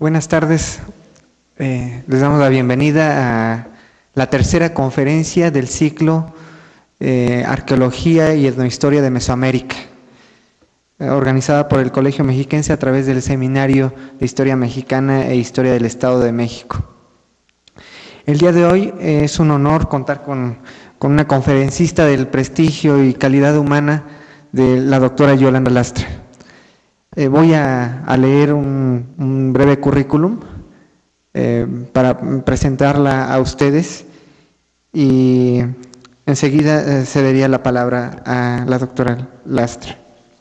Buenas tardes. Les damos la bienvenida a la tercera conferencia del ciclo Arqueología y Etnohistoria de Mesoamérica, organizada por el Colegio Mexiquense a través del Seminario de Historia Mexicana e Historia del Estado de México. El día de hoy es un honor contar con una conferencista del prestigio y calidad humana de la doctora Yolanda Lastra. Voy a leer un breve currículum para presentarla a ustedes y enseguida cedería la palabra a la doctora Lastra.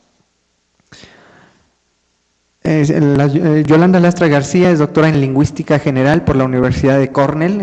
Yolanda Lastra García es doctora en Lingüística General por la Universidad de Cornell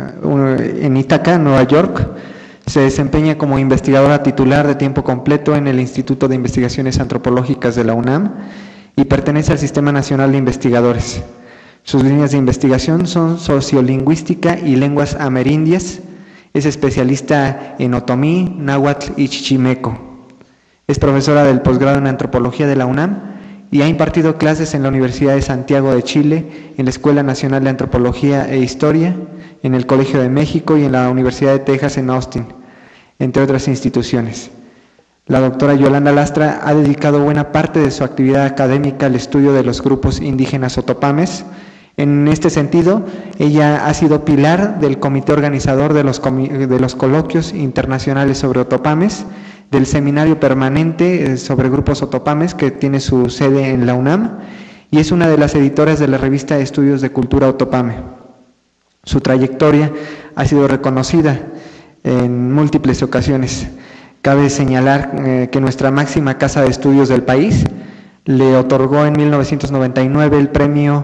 en Ithaca, Nueva York. Se desempeña como investigadora titular de tiempo completo en el Instituto de Investigaciones Antropológicas de la UNAM y pertenece al Sistema Nacional de Investigadores. Sus líneas de investigación son sociolingüística y lenguas amerindias. Es especialista en otomí, náhuatl y chichimeco. Es profesora del posgrado en Antropología de la UNAM y ha impartido clases en la Universidad de Santiago de Chile, en la Escuela Nacional de Antropología e Historia, en el Colegio de México y en la Universidad de Texas en Austin, entre otras instituciones. La doctora Yolanda Lastra ha dedicado buena parte de su actividad académica al estudio de los grupos indígenas otopames. En este sentido, ella ha sido pilar del comité organizador de los coloquios internacionales sobre otopames, del seminario permanente sobre grupos otopames que tiene su sede en la UNAM y es una de las editoras de la revista Estudios de Cultura Otopame. Su trayectoria ha sido reconocida en múltiples ocasiones. Cabe señalar que nuestra máxima casa de estudios del país le otorgó en 1999 el premio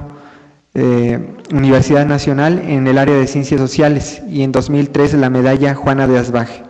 Universidad Nacional en el área de Ciencias Sociales y en 2003 la medalla Juana de Asbaje.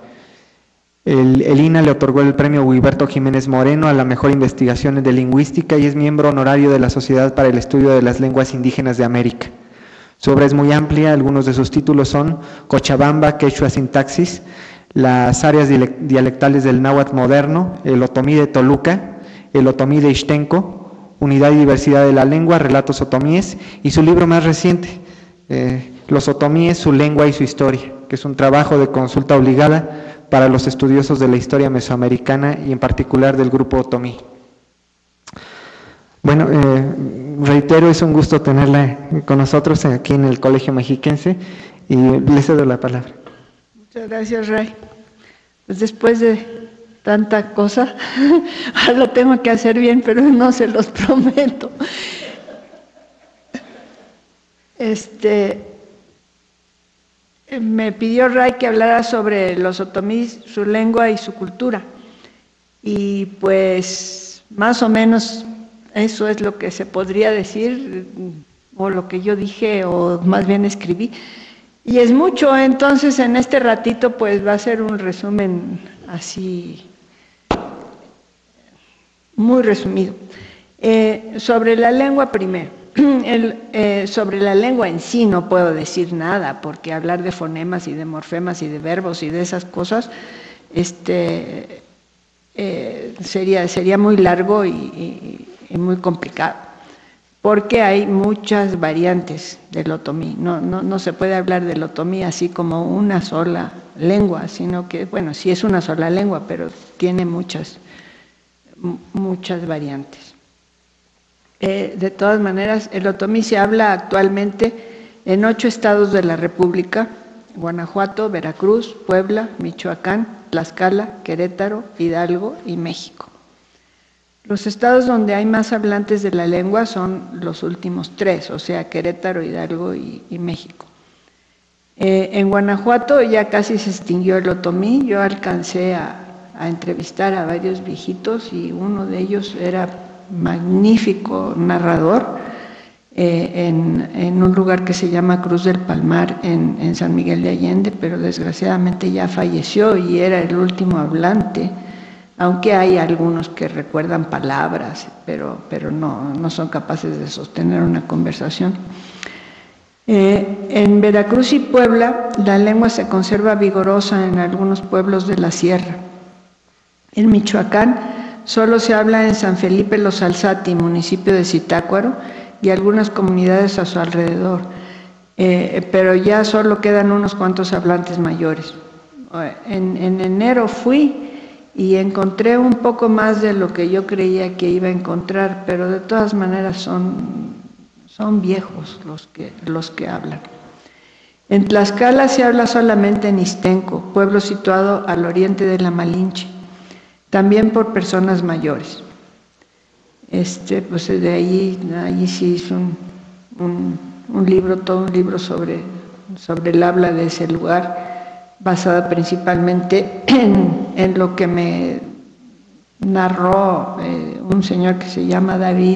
El INA le otorgó el premio Huiberto Jiménez Moreno a la mejor investigación de lingüística y es miembro honorario de la Sociedad para el Estudio de las Lenguas Indígenas de América. Su obra es muy amplia, algunos de sus títulos son Cochabamba, Quechua Sintaxis, las áreas dialectales del náhuatl moderno, el otomí de Toluca, el otomí de Ixtenco, Unidad y Diversidad de la Lengua, Relatos Otomíes, y su libro más reciente, Los Otomíes, su lengua y su historia, que es un trabajo de consulta obligada para los estudiosos de la historia mesoamericana y en particular del grupo otomí. Bueno, reitero, es un gusto tenerla con nosotros aquí en el Colegio Mexiquense y le cedo la palabra. Muchas gracias, Ray. Pues después de tanta cosa, lo tengo que hacer bien, pero no se los prometo. Me pidió Ray que hablara sobre los otomís, su lengua y su cultura. Y pues más o menos eso es lo que se podría decir, o lo que yo dije, o más bien escribí. Y es mucho, entonces en este ratito pues va a ser un resumen así, muy resumido. Sobre la lengua primero. Sobre la lengua en sí no puedo decir nada, porque hablar de fonemas y de morfemas y de verbos y de esas cosas sería muy largo y muy complicado, porque hay muchas variantes del otomí. No se puede hablar del otomí así como una sola lengua, sino que, bueno, sí es una sola lengua, pero tiene muchas variantes. De todas maneras, el otomí se habla actualmente en 8 estados de la República: Guanajuato, Veracruz, Puebla, Michoacán, Tlaxcala, Querétaro, Hidalgo y México. Los estados donde hay más hablantes de la lengua son los últimos 3, o sea, Querétaro, Hidalgo y México. En Guanajuato ya casi se extinguió el otomí. Yo alcancé a entrevistar a varios viejitos y uno de ellos era magnífico narrador en un lugar que se llama Cruz del Palmar en San Miguel de Allende, pero desgraciadamente ya falleció y era el último hablante, aunque hay algunos que recuerdan palabras, pero no son capaces de sostener una conversación. En Veracruz y Puebla la lengua se conserva vigorosa en algunos pueblos de la sierra. En Michoacán solo se habla en San Felipe Los Alzati, municipio de Zitácuaro, y algunas comunidades a su alrededor, pero ya solo quedan unos cuantos hablantes mayores. En enero fui y encontré un poco más de lo que yo creía que iba a encontrar, pero de todas maneras son viejos los que hablan. En Tlaxcala se habla solamente en Ixtenco, pueblo situado al oriente de la Malinche, también por personas mayores. Pues de allí sí hizo un libro, todo un libro sobre el habla de ese lugar, basada principalmente en lo que me narró un señor que se llama David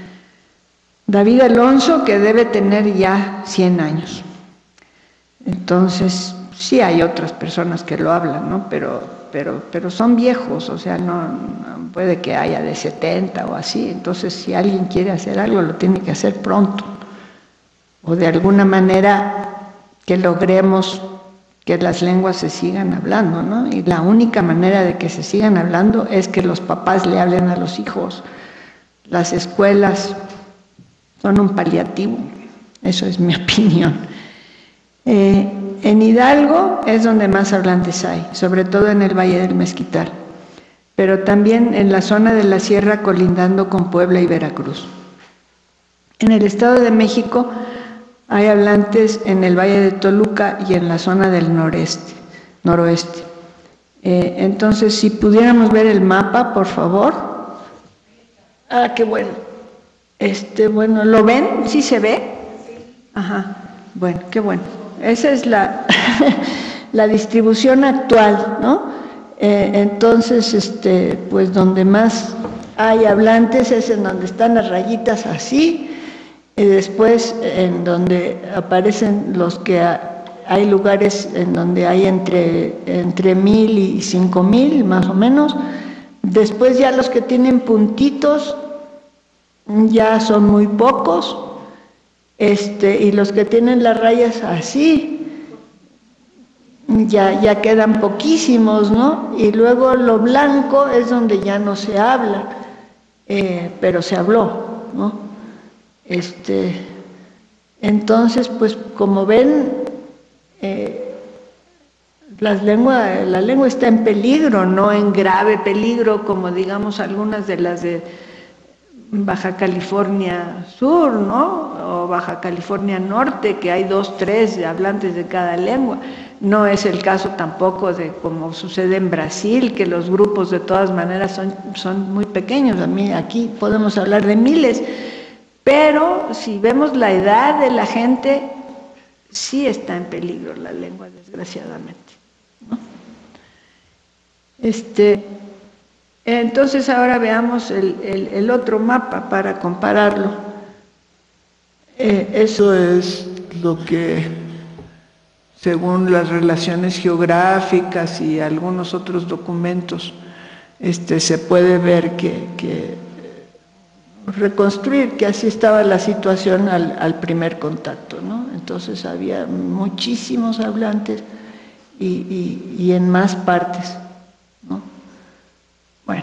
Alonso, que debe tener ya 100 años. Entonces, sí hay otras personas que lo hablan, ¿no? Pero son viejos, o sea, no puede que haya de 70 o así. Entonces, si alguien quiere hacer algo, lo tiene que hacer pronto. O de alguna manera que logremos que las lenguas se sigan hablando, ¿no? Y la única manera de que se sigan hablando es que los papás le hablen a los hijos. Las escuelas son un paliativo, eso es mi opinión. En Hidalgo es donde más hablantes hay, sobre todo en el Valle del Mezquital, pero también en la zona de la sierra colindando con Puebla y Veracruz. En el Estado de México hay hablantes en el Valle de Toluca y en la zona del noroeste. Entonces, si pudiéramos ver el mapa, por favor. Ah, qué bueno. Bueno, ¿lo ven? ¿Sí se ve? Ajá, bueno, qué bueno. Esa es la distribución actual, ¿no? Entonces, pues donde más hay hablantes es en donde están las rayitas así, y después en donde aparecen los que hay lugares en donde hay entre 1000 y 5000 más o menos. Después ya los que tienen puntitos ya son muy pocos, y los que tienen las rayas así ya quedan poquísimos, ¿no? Y luego lo blanco es donde ya no se habla, pero se habló, ¿no? Entonces, pues como ven, la lengua está en peligro, no en grave peligro, como digamos algunas de las de Baja California Sur, ¿no? O Baja California Norte, que hay 2, 3 hablantes de cada lengua. No es el caso tampoco de como sucede en Brasil, que los grupos de todas maneras son muy pequeños. Aquí podemos hablar de miles, pero si vemos la edad de la gente, sí está en peligro la lengua, desgraciadamente, ¿no? Entonces ahora veamos el otro mapa para compararlo. Eso es lo que, según las relaciones geográficas y algunos otros documentos, se puede ver reconstruir que así estaba la situación al primer contacto, ¿no? Entonces había muchísimos hablantes y en más partes, ¿no? Bueno,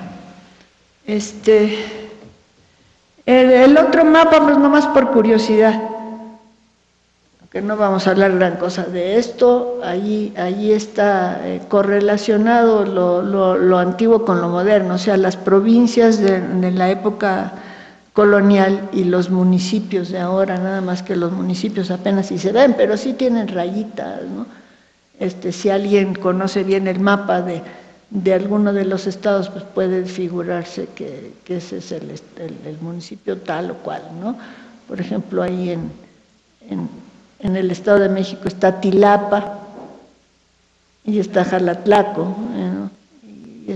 el otro mapa, pues nomás por curiosidad, aunque no vamos a hablar gran cosa de esto, allí está correlacionado lo antiguo con lo moderno, o sea, las provincias de la época colonial y los municipios de ahora, nada más que los municipios apenas si se ven, pero sí tienen rayitas, ¿no? Si alguien conoce bien el mapa de alguno de los estados, pues puede figurarse que ese es el municipio tal o cual, ¿no? Por ejemplo, ahí en el Estado de México está Tilapa y está Jalatlaco, ¿no? Y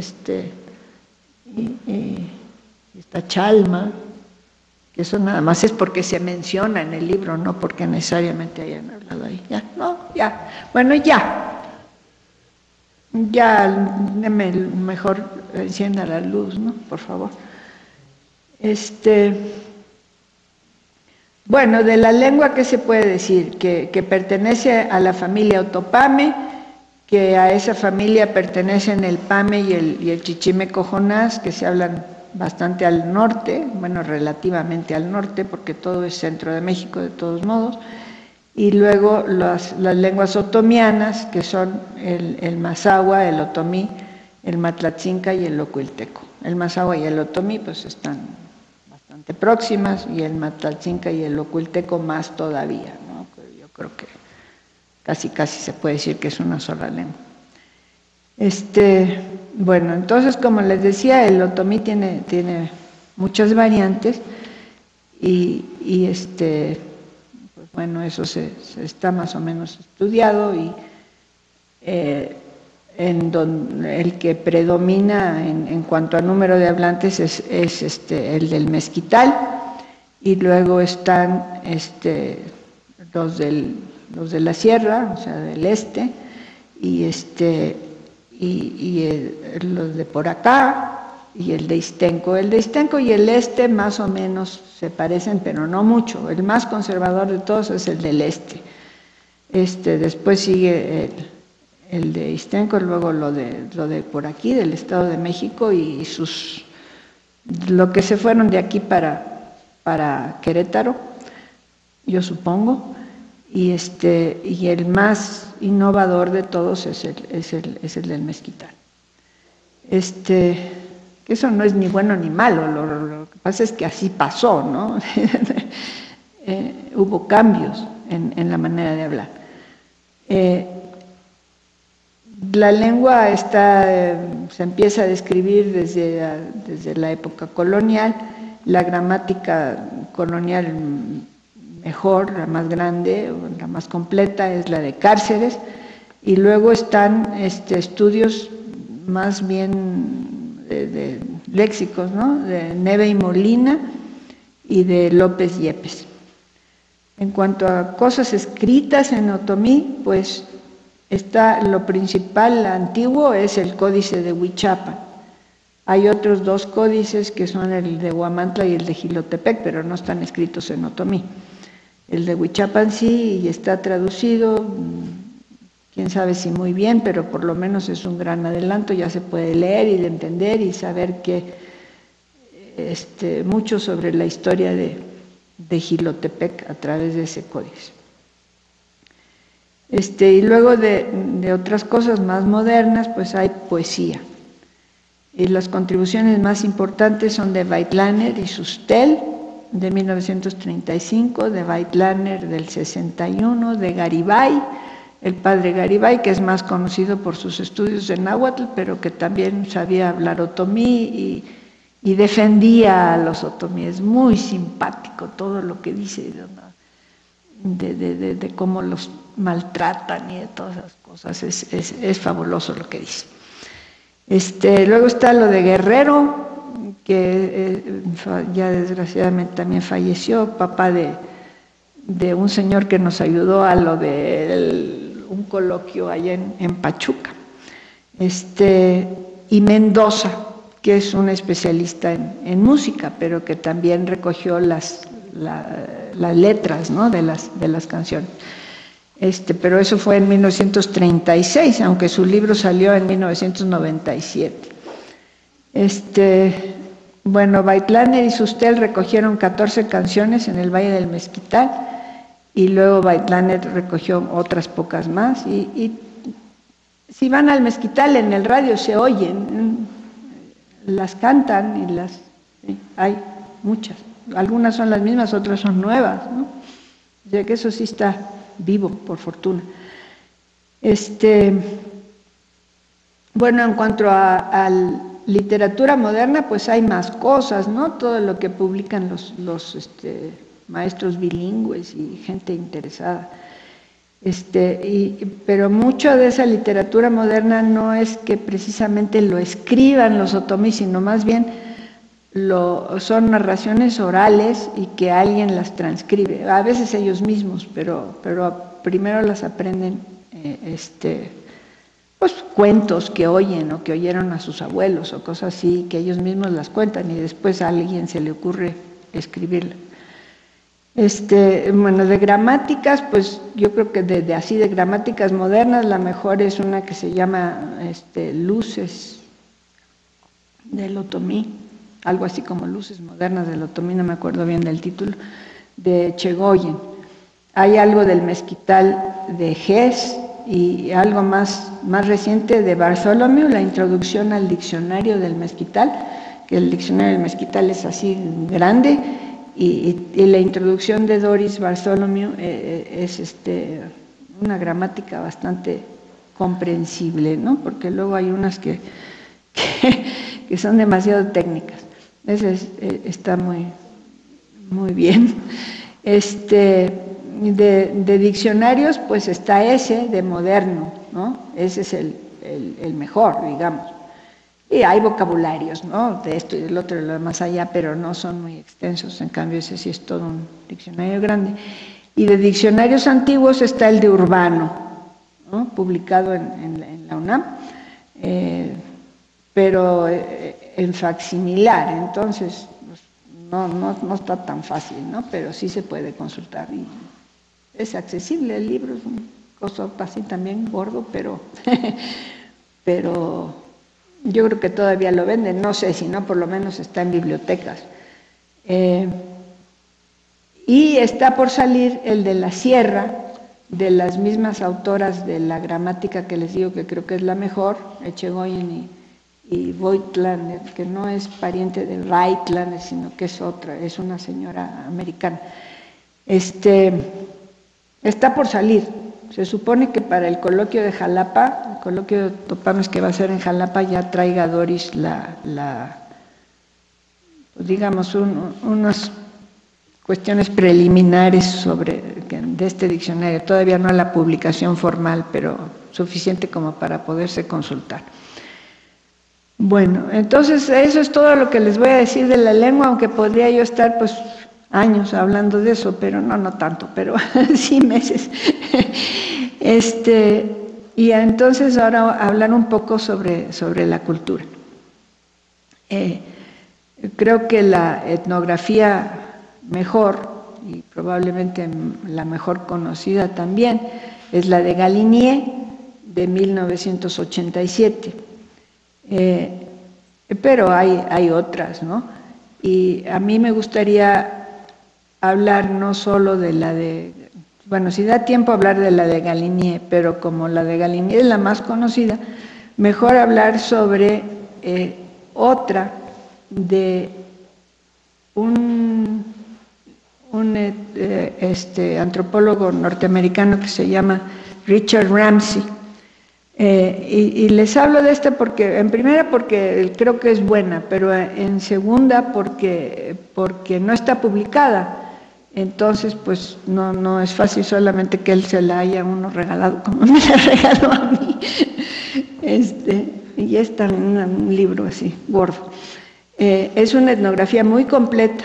está Chalma, que eso nada más es porque se menciona en el libro, no porque necesariamente hayan hablado ahí. Ya, no, ya, bueno, ya. Mejor encienda la luz, ¿no? Por favor. Bueno, de la lengua, ¿qué se puede decir? Que pertenece a la familia Otopame, que a esa familia pertenecen el Pame y el Chichimeco Jonás, que se hablan bastante al norte, bueno, relativamente al norte, porque todo es centro de México de todos modos, y luego las lenguas otomianas, que son el mazahua, el otomí, el matlatzinca y el ocuilteco. El mazahua y el otomí pues están bastante próximas, y el matlatzinca y el ocuilteco más todavía, ¿no? Yo creo que casi se puede decir que es una sola lengua. Bueno, entonces, como les decía, el otomí tiene muchas variantes, y pues bueno, eso se está más o menos estudiado, y el que predomina en cuanto a número de hablantes es el del mezquital, y luego están los de la sierra, o sea, del este, y los de por acá, y el de Ixtenco. El de Ixtenco y el este más o menos se parecen, pero no mucho. El más conservador de todos es el del este. Después sigue el de Ixtenco, luego lo de por aquí, del Estado de México, y lo que se fueron de aquí para Querétaro, yo supongo. Y el más innovador de todos es el del mezquital. Que eso no es ni bueno ni malo, lo que pasa es que así pasó, ¿no? Hubo cambios en la manera de hablar. La lengua se empieza a describir desde la época colonial. La gramática colonial mejor, la más grande, la más completa, es la de Cárceres, y luego están estudios más bien de léxicos, ¿no? De Neve y Molina y de López Yepes. En cuanto a cosas escritas en otomí, pues lo principal antiguo es el Códice de Huichapan. Hay otros dos códices que son el de Huamantla y el de Jilotepec, pero no están escritos en otomí. El de Huichapan sí, y está traducido, quién sabe si muy bien, pero por lo menos es un gran adelanto, ya se puede leer y entender y saber mucho sobre la historia de Jilotepec a través de ese códice. Y luego de otras cosas más modernas, pues hay poesía. Y las contribuciones más importantes son de Weitlaner y Sustel, de 1935, de Weitlaner del 61, de Garibay, el padre Garibay, que es más conocido por sus estudios de náhuatl, pero que también sabía hablar otomí y defendía a los otomíes. Muy simpático todo lo que dice de cómo los maltratan y de todas esas cosas. Es fabuloso lo que dice. Luego está lo de Guerrero, que ya desgraciadamente también falleció, papá de un señor que nos ayudó a lo de un coloquio allá en Pachuca. Y Mendoza, que es un especialista en música, pero que también recogió las letras, ¿no? de las canciones. Pero eso fue en 1936, aunque su libro salió en 1997. Bueno, Weitlaner y Sustel recogieron 14 canciones en el Valle del Mezquital, y luego Weitlaner recogió otras pocas más, y si van al Mezquital en el radio se oyen, las cantan, y hay muchas, algunas son las mismas, otras son nuevas, ¿no? O sea que eso sí está vivo, por fortuna. Bueno, en cuanto a literatura moderna, pues hay más cosas, ¿no? Todo lo que publican los maestros bilingües y gente interesada. Pero mucho de esa literatura moderna no es que precisamente lo escriban los otomí, sino más bien son narraciones orales y que alguien las transcribe, a veces ellos mismos, pero primero las aprenden, pues cuentos que oyen o que oyeron a sus abuelos o cosas así, que ellos mismos las cuentan y después a alguien se le ocurre escribirla. Bueno, de gramáticas, pues yo creo que de gramáticas modernas, la mejor es una que se llama Luces del Otomí, algo así como Luces Modernas del Otomí, no me acuerdo bien del título, de Echegoyen. Hay algo del mezquital de Hess y algo más reciente de Bartholomew, la introducción al diccionario del mezquital, que el diccionario del mezquital es así grande, y la introducción de Doris Bartholomew es una gramática bastante comprensible, ¿no? Porque luego hay unas que son demasiado técnicas. Ese está muy bien. De diccionarios, pues está ese de moderno, ¿no? Ese es el mejor, digamos. Y hay vocabularios, ¿no? De esto y del otro y lo demás allá, pero no son muy extensos. En cambio, ese sí es todo un diccionario grande. Y de diccionarios antiguos está el de Urbano, ¿no? Publicado en la UNAM, pero en facsimilar. Entonces, pues, no está tan fácil, ¿no? Pero sí se puede consultar. Y es accesible el libro, es un costo así también gordo, pero yo creo que todavía lo venden, no sé si no, por lo menos está en bibliotecas. Y está por salir el de la Sierra, de las mismas autoras de la gramática que les digo que creo que es la mejor, Echegoyen y Voigtlander, que no es pariente de Reichtlander, sino que es otra, es una señora americana. Está por salir. Se supone que para el coloquio de Jalapa, el coloquio de Topames que va a ser en Jalapa, ya traiga Doris pues digamos, unas cuestiones preliminares de este diccionario. Todavía no la publicación formal, pero suficiente como para poderse consultar. Bueno, entonces eso es todo lo que les voy a decir de la lengua, aunque podría yo estar pues años hablando de eso, pero no tanto, pero sí meses. Y entonces ahora hablar un poco sobre la cultura. Creo que la etnografía mejor, y probablemente la mejor conocida también, es la de Galinier, de 1987. Pero hay otras, ¿no? Y a mí me gustaría hablar no solo de la de, bueno, si da tiempo hablar de la de Galinier, pero como la de Galinier es la más conocida, mejor hablar sobre otra de un antropólogo norteamericano que se llama Richard Ramsey. Y les hablo de esta porque, en primera porque creo que es buena, pero en segunda porque no está publicada. Entonces, pues no es fácil solamente que él se la haya uno regalado como me la regaló a mí. Y está en un libro así, gordo. Es una etnografía muy completa.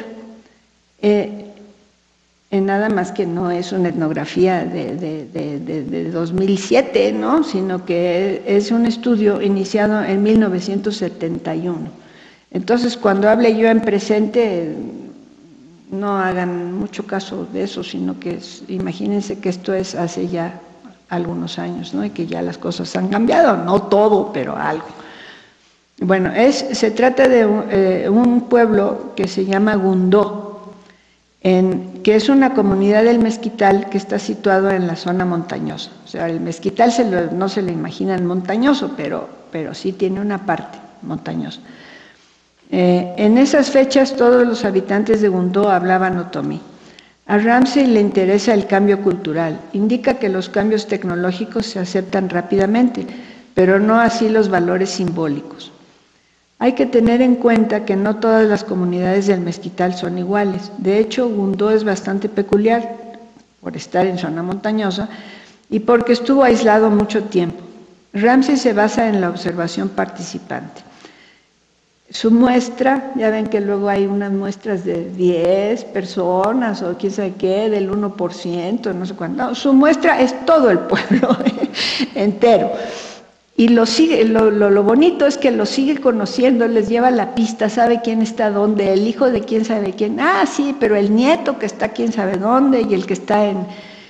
Nada más que no es una etnografía de 2007, ¿no? Sino que es un estudio iniciado en 1971. Entonces, cuando hable yo en presente, no hagan mucho caso de eso, sino que imagínense que esto es hace ya algunos años, ¿no? Y que ya las cosas han cambiado, no todo, pero algo. Bueno, se trata de un pueblo que se llama Gundó, que es una comunidad del mezquital que está situado en la zona montañosa. O sea, el mezquital no se lo imaginan montañoso, pero sí tiene una parte montañosa. En esas fechas todos los habitantes de Gundó hablaban otomí. A Ramsey le interesa el cambio cultural. Indica que los cambios tecnológicos se aceptan rápidamente, pero no así los valores simbólicos. Hay que tener en cuenta que no todas las comunidades del mezquital son iguales. De hecho, Gundó es bastante peculiar por estar en zona montañosa y porque estuvo aislado mucho tiempo. Ramsey se basa en la observación participante. Su muestra, ya ven que luego hay unas muestras de 10 personas o quién sabe qué, del 1%, no sé cuánto. No, su muestra es todo el pueblo entero. Y lo bonito es que lo sigue conociendo, les lleva la pista, sabe quién está dónde, el hijo de quién sabe quién, sí, pero el nieto que está quién sabe dónde, y el que está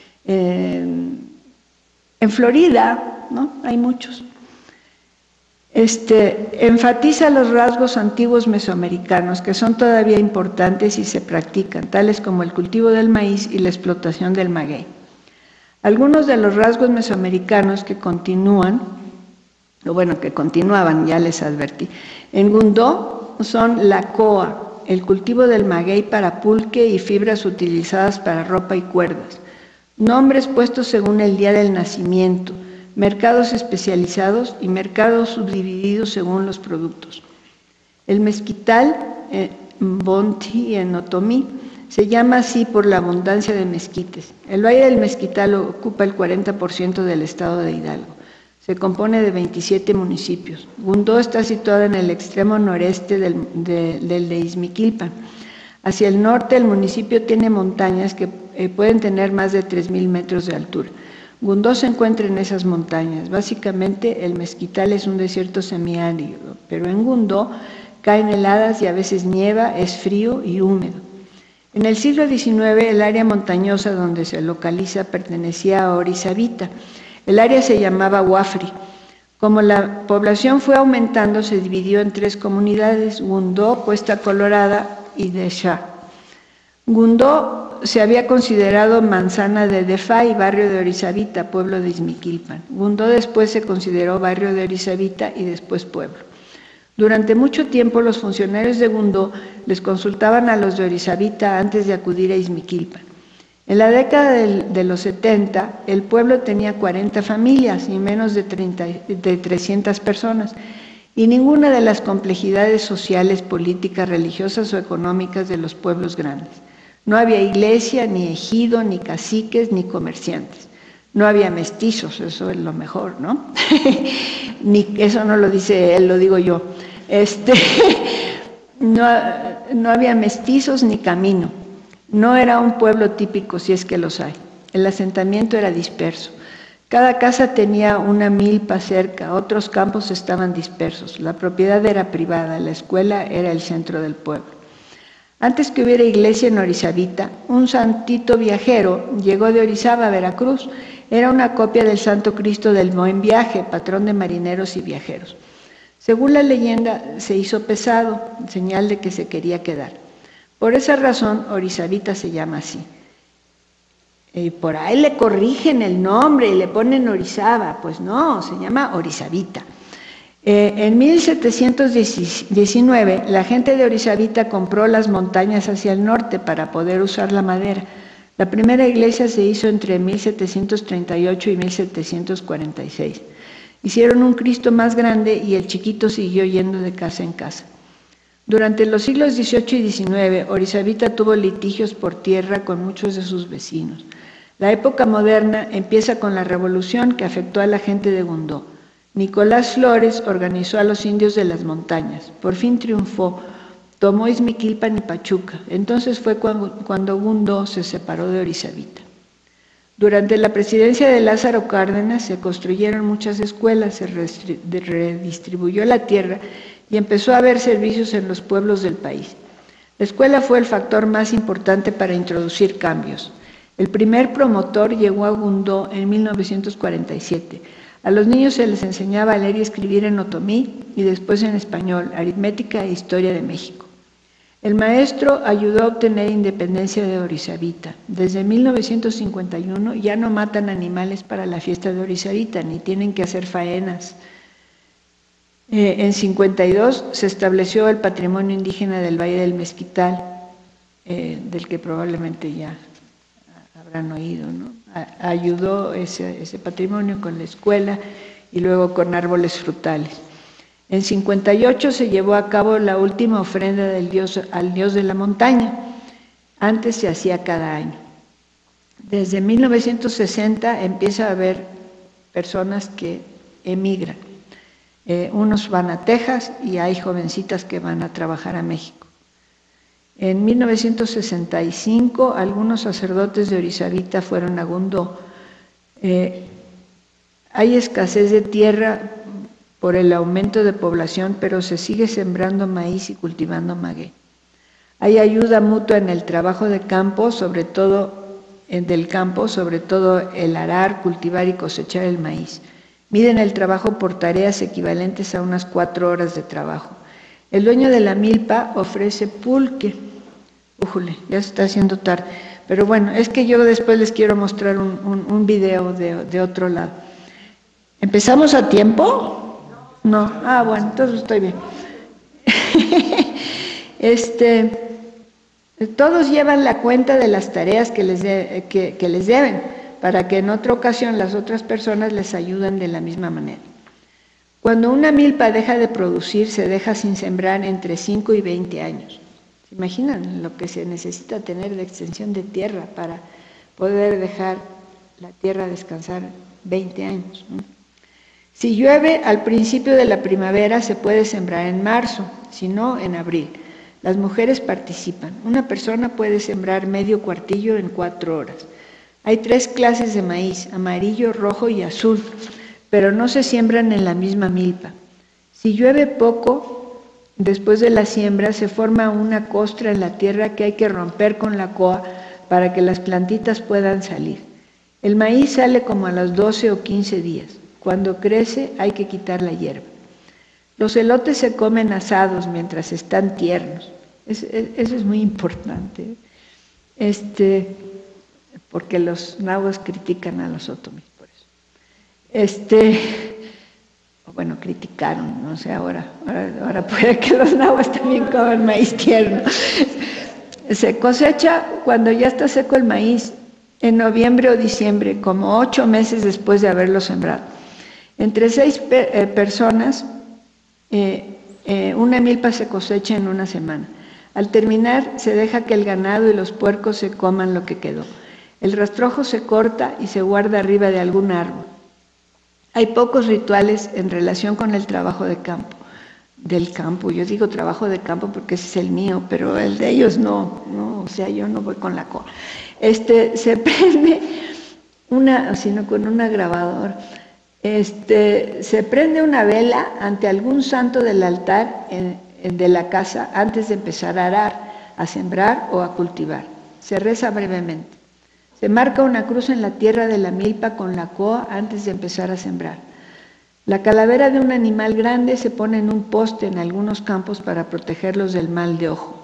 en Florida, ¿no? Hay muchos. Enfatiza los rasgos antiguos mesoamericanos que son todavía importantes y se practican, tales como el cultivo del maíz y la explotación del maguey. Algunos de los rasgos mesoamericanos que continuaban, ya les advertí, en Gundó son la coa, el cultivo del maguey para pulque y fibras utilizadas para ropa y cuerdas, nombres puestos según el día del nacimiento, mercados especializados y mercados subdivididos según los productos. El mezquital, Bonti en Otomí, se llama así por la abundancia de mezquites. El Valle del Mezquital ocupa el 40% del estado de Hidalgo. Se compone de 27 municipios. Gundó está situado en el extremo noreste del de Izmiquilpan. Hacia el norte el municipio tiene montañas que pueden tener más de 3,000 metros de altura. Gundó se encuentra en esas montañas. Básicamente el Mezquital es un desierto semiárido, pero en Gundó caen heladas y a veces nieva, es frío y húmedo. En el siglo XIX el área montañosa donde se localiza pertenecía a Orizabita. El área se llamaba Huafri. Como la población fue aumentando, se dividió en 3 comunidades: Gundó, Cuesta Colorada y Deshá. Gundó se había considerado manzana de Defay, barrio de Orizabita, pueblo de Izmiquilpan. Gundó después se consideró barrio de Orizabita y después pueblo. Durante mucho tiempo los funcionarios de Gundó les consultaban a los de Orizabita antes de acudir a Izmiquilpan. En la década de los 70, el pueblo tenía 40 familias y menos de 300 personas, y ninguna de las complejidades sociales, políticas, religiosas o económicas de los pueblos grandes. No había iglesia, ni ejido, ni caciques, ni comerciantes. No había mestizos, eso es lo mejor, ¿no? Eso no lo dice él, lo digo yo. No había mestizos ni camino. No era un pueblo típico, si es que los hay. El asentamiento era disperso. Cada casa tenía una milpa cerca, otros campos estaban dispersos. La propiedad era privada, la escuela era el centro del pueblo. Antes que hubiera iglesia en Orizabita, un santito viajero llegó de Orizaba a Veracruz. Era una copia del Santo Cristo del Buen Viaje, patrón de marineros y viajeros. Según la leyenda, se hizo pesado, señal de que se quería quedar. Por esa razón, Orizabita se llama así. Por ahí le corrigen el nombre y le ponen Orizaba. Pues no, se llama Orizabita. En 1719, la gente de Orizabita compró las montañas hacia el norte para poder usar la madera. La primera iglesia se hizo entre 1738 y 1746. Hicieron un Cristo más grande y el chiquito siguió yendo de casa en casa. Durante los siglos XVIII y XIX, Orizabita tuvo litigios por tierra con muchos de sus vecinos. La época moderna empieza con la revolución que afectó a la gente de Gundó. Nicolás Flores organizó a los indios de las montañas. Por fin triunfó, tomó Izmiquilpan y Pachuca. Entonces fue cuando Gundó se separó de Orizabita. Durante la presidencia de Lázaro Cárdenas se construyeron muchas escuelas, se redistribuyó la tierra y empezó a haber servicios en los pueblos del país. La escuela fue el factor más importante para introducir cambios. El primer promotor llegó a Gundó en 1947. A los niños se les enseñaba a leer y escribir en otomí y después en español, aritmética e historia de México. El maestro ayudó a obtener independencia de Orizabita. Desde 1951 ya no matan animales para la fiesta de Orizabita, ni tienen que hacer faenas. En 52 se estableció el patrimonio indígena del Valle del Mezquital, del que probablemente ya habrán oído, ¿no? Ayudó ese patrimonio con la escuela y luego con árboles frutales. En 58 se llevó a cabo la última ofrenda al dios de la montaña. Antes se hacía cada año. Desde 1960 empieza a haber personas que emigran. Unos van a Texas y hay jovencitas que van a trabajar a México. En 1965 algunos sacerdotes de Orizabita fueron a Gundó. Hay escasez de tierra por el aumento de población, pero se sigue sembrando maíz y cultivando maguey. Hay ayuda mutua en el trabajo de campo, sobre todo el arar, cultivar y cosechar el maíz. Miden el trabajo por tareas equivalentes a unas 4 horas de trabajo. El dueño de la milpa ofrece pulque. Újule, ya se está haciendo tarde. Pero bueno, es que yo después les quiero mostrar un video de otro lado. ¿Empezamos a tiempo? No. Ah, bueno, entonces estoy bien. Todos llevan la cuenta de las tareas que les deben, para que en otra ocasión las otras personas les ayuden de la misma manera. Cuando una milpa deja de producir, se deja sin sembrar entre 5 y 20 años. ¿Se imaginan lo que se necesita tener de extensión de tierra para poder dejar la tierra descansar 20 años? Si llueve al principio de la primavera, se puede sembrar en marzo, si no, en abril. Las mujeres participan. Una persona puede sembrar medio cuartillo en 4 horas. Hay 3 clases de maíz, amarillo, rojo y azul, pero no se siembran en la misma milpa. Si llueve poco, después de la siembra se forma una costra en la tierra que hay que romper con la coa para que las plantitas puedan salir. El maíz sale como a los 12 o 15 días. Cuando crece hay que quitar la hierba. Los elotes se comen asados mientras están tiernos. Eso es muy importante. Porque los nahuas critican a los otomis por eso. Bueno, criticaron, no sé, ahora puede que los nahuas también coman maíz tierno. Se cosecha cuando ya está seco el maíz, en noviembre o diciembre, como 8 meses después de haberlo sembrado. Entre 6 personas, una milpa se cosecha en una semana. Al terminar, se deja que el ganado y los puercos se coman lo que quedó. El rastrojo se corta y se guarda arriba de algún árbol. Hay pocos rituales en relación con el trabajo de campo. Del campo, yo digo trabajo de campo porque ese es el mío, pero el de ellos no, o sea, yo no voy con la cola. Se prende sino con una grabadora. Se prende una vela ante algún santo del altar de la casa antes de empezar a arar, a sembrar o a cultivar. Se reza brevemente. Se marca una cruz en la tierra de la milpa con la coa antes de empezar a sembrar. La calavera de un animal grande se pone en un poste en algunos campos para protegerlos del mal de ojo.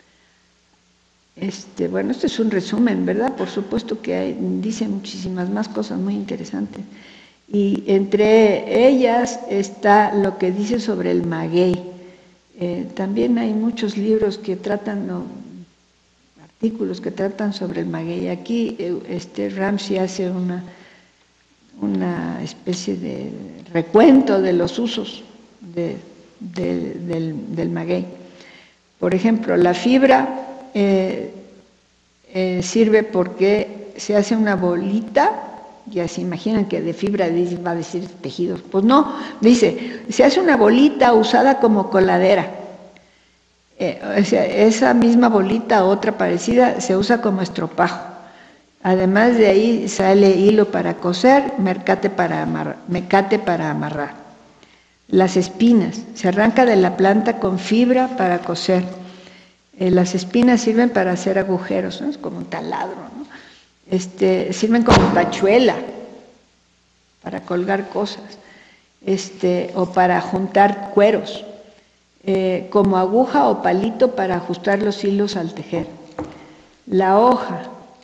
Bueno, esto es un resumen, ¿verdad? Por supuesto que dice muchísimas más cosas muy interesantes. Y entre ellas está lo que dice sobre el maguey. También hay muchos libros que tratan, artículos que tratan sobre el maguey. Aquí Ramsey hace una especie de recuento de los usos del maguey. Por ejemplo, la fibra sirve porque se hace una bolita. Ya se imaginan que de fibra va a decir tejidos. Pues no, dice, se hace una bolita usada como coladera. O sea, esa misma bolita, otra parecida, se usa como estropajo. Además de ahí sale hilo para coser, mecate para amarrar. Las espinas, se arranca de la planta con fibra para coser. Las espinas sirven para hacer agujeros, ¿no? Es como un taladro, ¿no? Sirven como tachuela para colgar cosas, o para juntar cueros, como aguja o palito para ajustar los hilos al tejer. La hoja,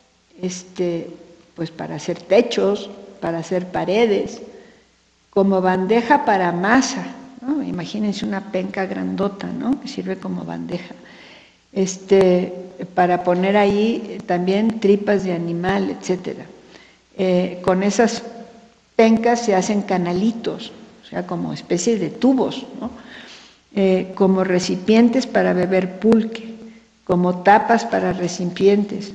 pues para hacer techos, para hacer paredes, como bandeja para masa, ¿no? Imagínense una penca grandota, ¿no? Que sirve como bandeja. Para poner ahí también tripas de animal, etcétera. Con esas pencas se hacen canalitos, o sea, como especies de tubos, ¿no? Como recipientes para beber pulque, como tapas para recipientes,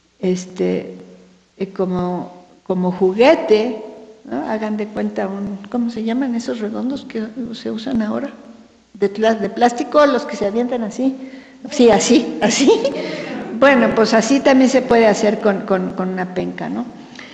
como juguete, ¿no? Hagan de cuenta ¿cómo se llaman esos redondos que se usan ahora? De plástico, los que se avientan así. Sí, así. Bueno, pues así también se puede hacer con una penca, ¿no?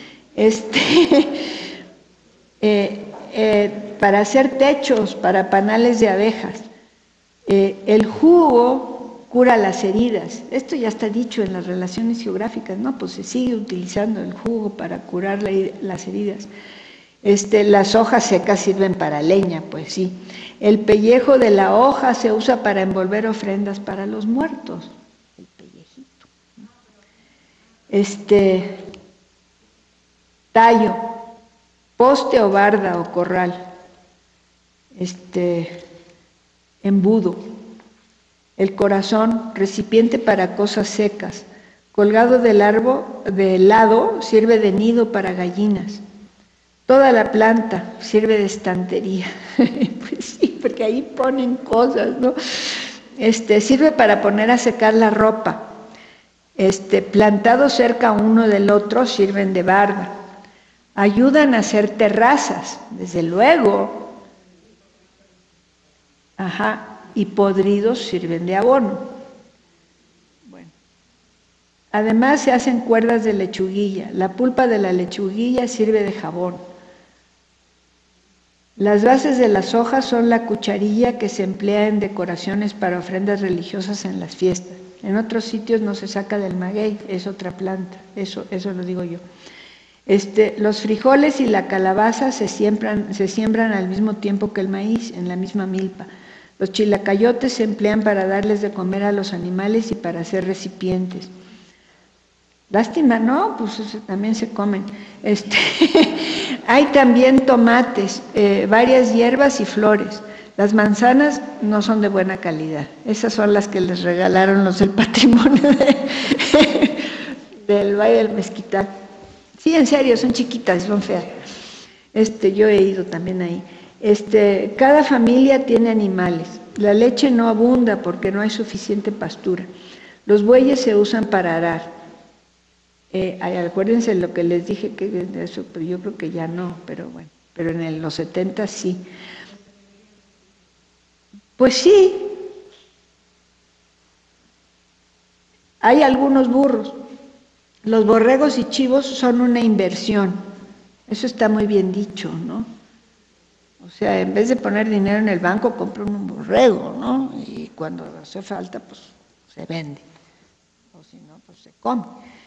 Para hacer techos, para panales de abejas. El jugo cura las heridas. Esto ya está dicho en las relaciones geográficas, ¿no? Pues se sigue utilizando el jugo para curar las heridas. Las hojas secas sirven para leña, pues sí. El pellejo de la hoja se usa para envolver ofrendas para los muertos. El pellejito. Tallo, poste o barda o corral. Embudo. El corazón, recipiente para cosas secas. Colgado del árbol, de lado, sirve de nido para gallinas. Toda la planta sirve de estantería. Pues sí, porque ahí ponen cosas, ¿no? Sirve para poner a secar la ropa. Plantados cerca uno del otro sirven de barda. Ayudan a hacer terrazas, desde luego. Y podridos sirven de abono. Bueno. Además se hacen cuerdas de lechuguilla. La pulpa de la lechuguilla sirve de jabón. Las bases de las hojas son la cucharilla que se emplea en decoraciones para ofrendas religiosas en las fiestas. En otros sitios no se saca del maguey, es otra planta, eso lo digo yo. Los frijoles y la calabaza se siembran al mismo tiempo que el maíz, en la misma milpa. Los chilacayotes se emplean para darles de comer a los animales y para hacer recipientes. Lástima, ¿no? Pues también se comen. Hay también tomates, varias hierbas y flores. Las manzanas no son de buena calidad. Esas son las que les regalaron los del patrimonio del Valle del Mezquital. Sí, en serio, son chiquitas y son feas. Yo he ido también ahí. Cada familia tiene animales. La leche no abunda porque no hay suficiente pastura. Los bueyes se usan para arar. Acuérdense lo que les dije, que eso, pero yo creo que ya no, pero bueno, pero en los 70 sí. Pues sí, hay algunos burros. Los borregos y chivos son una inversión. Eso está muy bien dicho, ¿no? O sea, en vez de poner dinero en el banco, compran un borrego, ¿no? Y cuando hace falta, pues se vende. O si no, pues se come.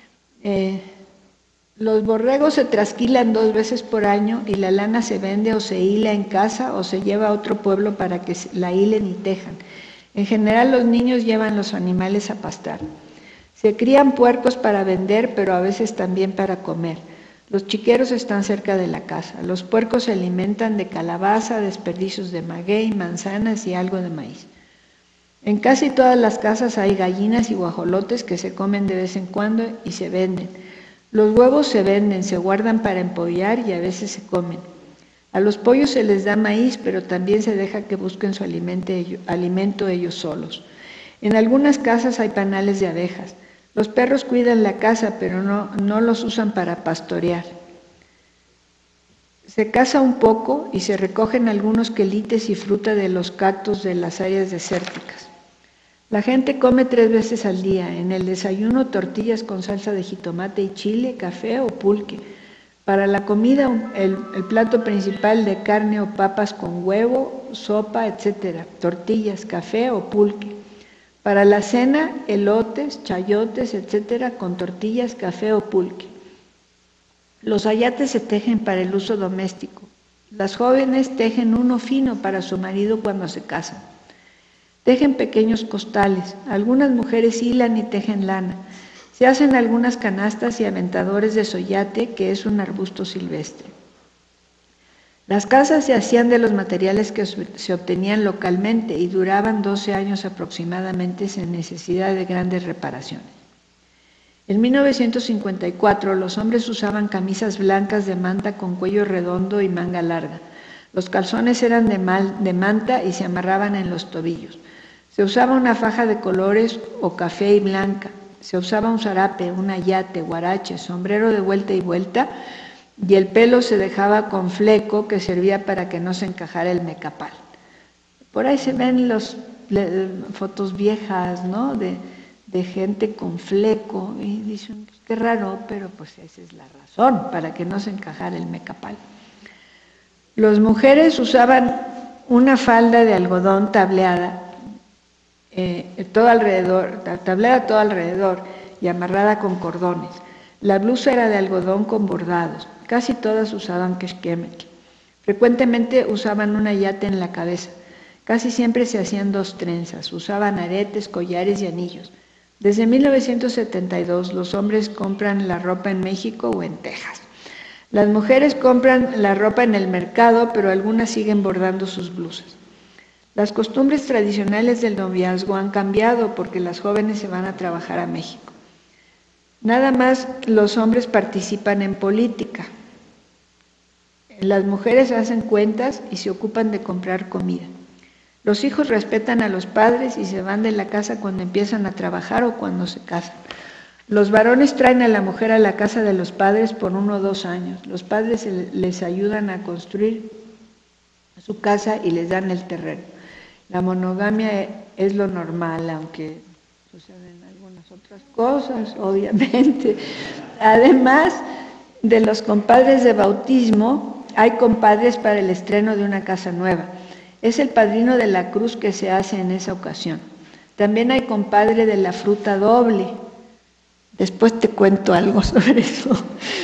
Los borregos se trasquilan 2 veces por año y la lana se vende o se hila en casa o se lleva a otro pueblo para que la hilen y tejan. En general los niños llevan los animales a pastar. Se crían puercos para vender, pero a veces también para comer. Los chiqueros están cerca de la casa. Los puercos se alimentan de calabaza, desperdicios de maguey, manzanas y algo de maíz. En casi todas las casas hay gallinas y guajolotes que se comen de vez en cuando y se venden. Los huevos se venden, se guardan para empollar y a veces se comen. A los pollos se les da maíz, pero también se deja que busquen su alimento ellos solos. En algunas casas hay panales de abejas. Los perros cuidan la casa, pero no los usan para pastorear. Se caza un poco y se recogen algunos quelites y fruta de los cactus de las áreas desérticas. La gente come 3 veces al día. En el desayuno, tortillas con salsa de jitomate y chile, café o pulque. Para la comida, el plato principal de carne o papas con huevo, sopa, etc. Tortillas, café o pulque. Para la cena, elotes, chayotes, etc. con tortillas, café o pulque. Los ayates se tejen para el uso doméstico. Las jóvenes tejen uno fino para su marido cuando se casan. Tejen pequeños costales. Algunas mujeres hilan y tejen lana. Se hacen algunas canastas y aventadores de soyate, que es un arbusto silvestre. Las casas se hacían de los materiales que se obtenían localmente y duraban 12 años aproximadamente sin necesidad de grandes reparaciones. En 1954 los hombres usaban camisas blancas de manta con cuello redondo y manga larga. Los calzones eran de manta y se amarraban en los tobillos. Se usaba una faja de colores o café y blanca. Se usaba un zarape, un ayate, guarache, sombrero de vuelta y vuelta, y el pelo se dejaba con fleco que servía para que no se encajara el mecapal. Por ahí se ven las fotos viejas, ¿no? De gente con fleco, y dicen, qué raro, pero pues esa es la razón, para que no se encajara el mecapal. Las mujeres usaban una falda de algodón tableada, tableada todo alrededor y amarrada con cordones. La blusa era de algodón con bordados. Casi todas usaban quexquemetl. Frecuentemente usaban una yate en la cabeza. Casi siempre se hacían 2 trenzas. Usaban aretes, collares y anillos. Desde 1972 los hombres compran la ropa en México o en Texas. Las mujeres compran la ropa en el mercado, pero algunas siguen bordando sus blusas. Las costumbres tradicionales del noviazgo han cambiado porque las jóvenes se van a trabajar a México. Nada más los hombres participan en política. Las mujeres hacen cuentas y se ocupan de comprar comida. Los hijos respetan a los padres y se van de la casa cuando empiezan a trabajar o cuando se casan. Los varones traen a la mujer a la casa de los padres por 1 o 2 años. Los padres les ayudan a construir su casa y les dan el terreno. La monogamia es lo normal, aunque suceden algunas otras cosas, obviamente. Además de los compadres de bautismo, hay compadres para el estreno de una casa nueva. Es el padrino de la cruz que se hace en esa ocasión. También hay compadre de la fruta doble. Después te cuento algo sobre eso.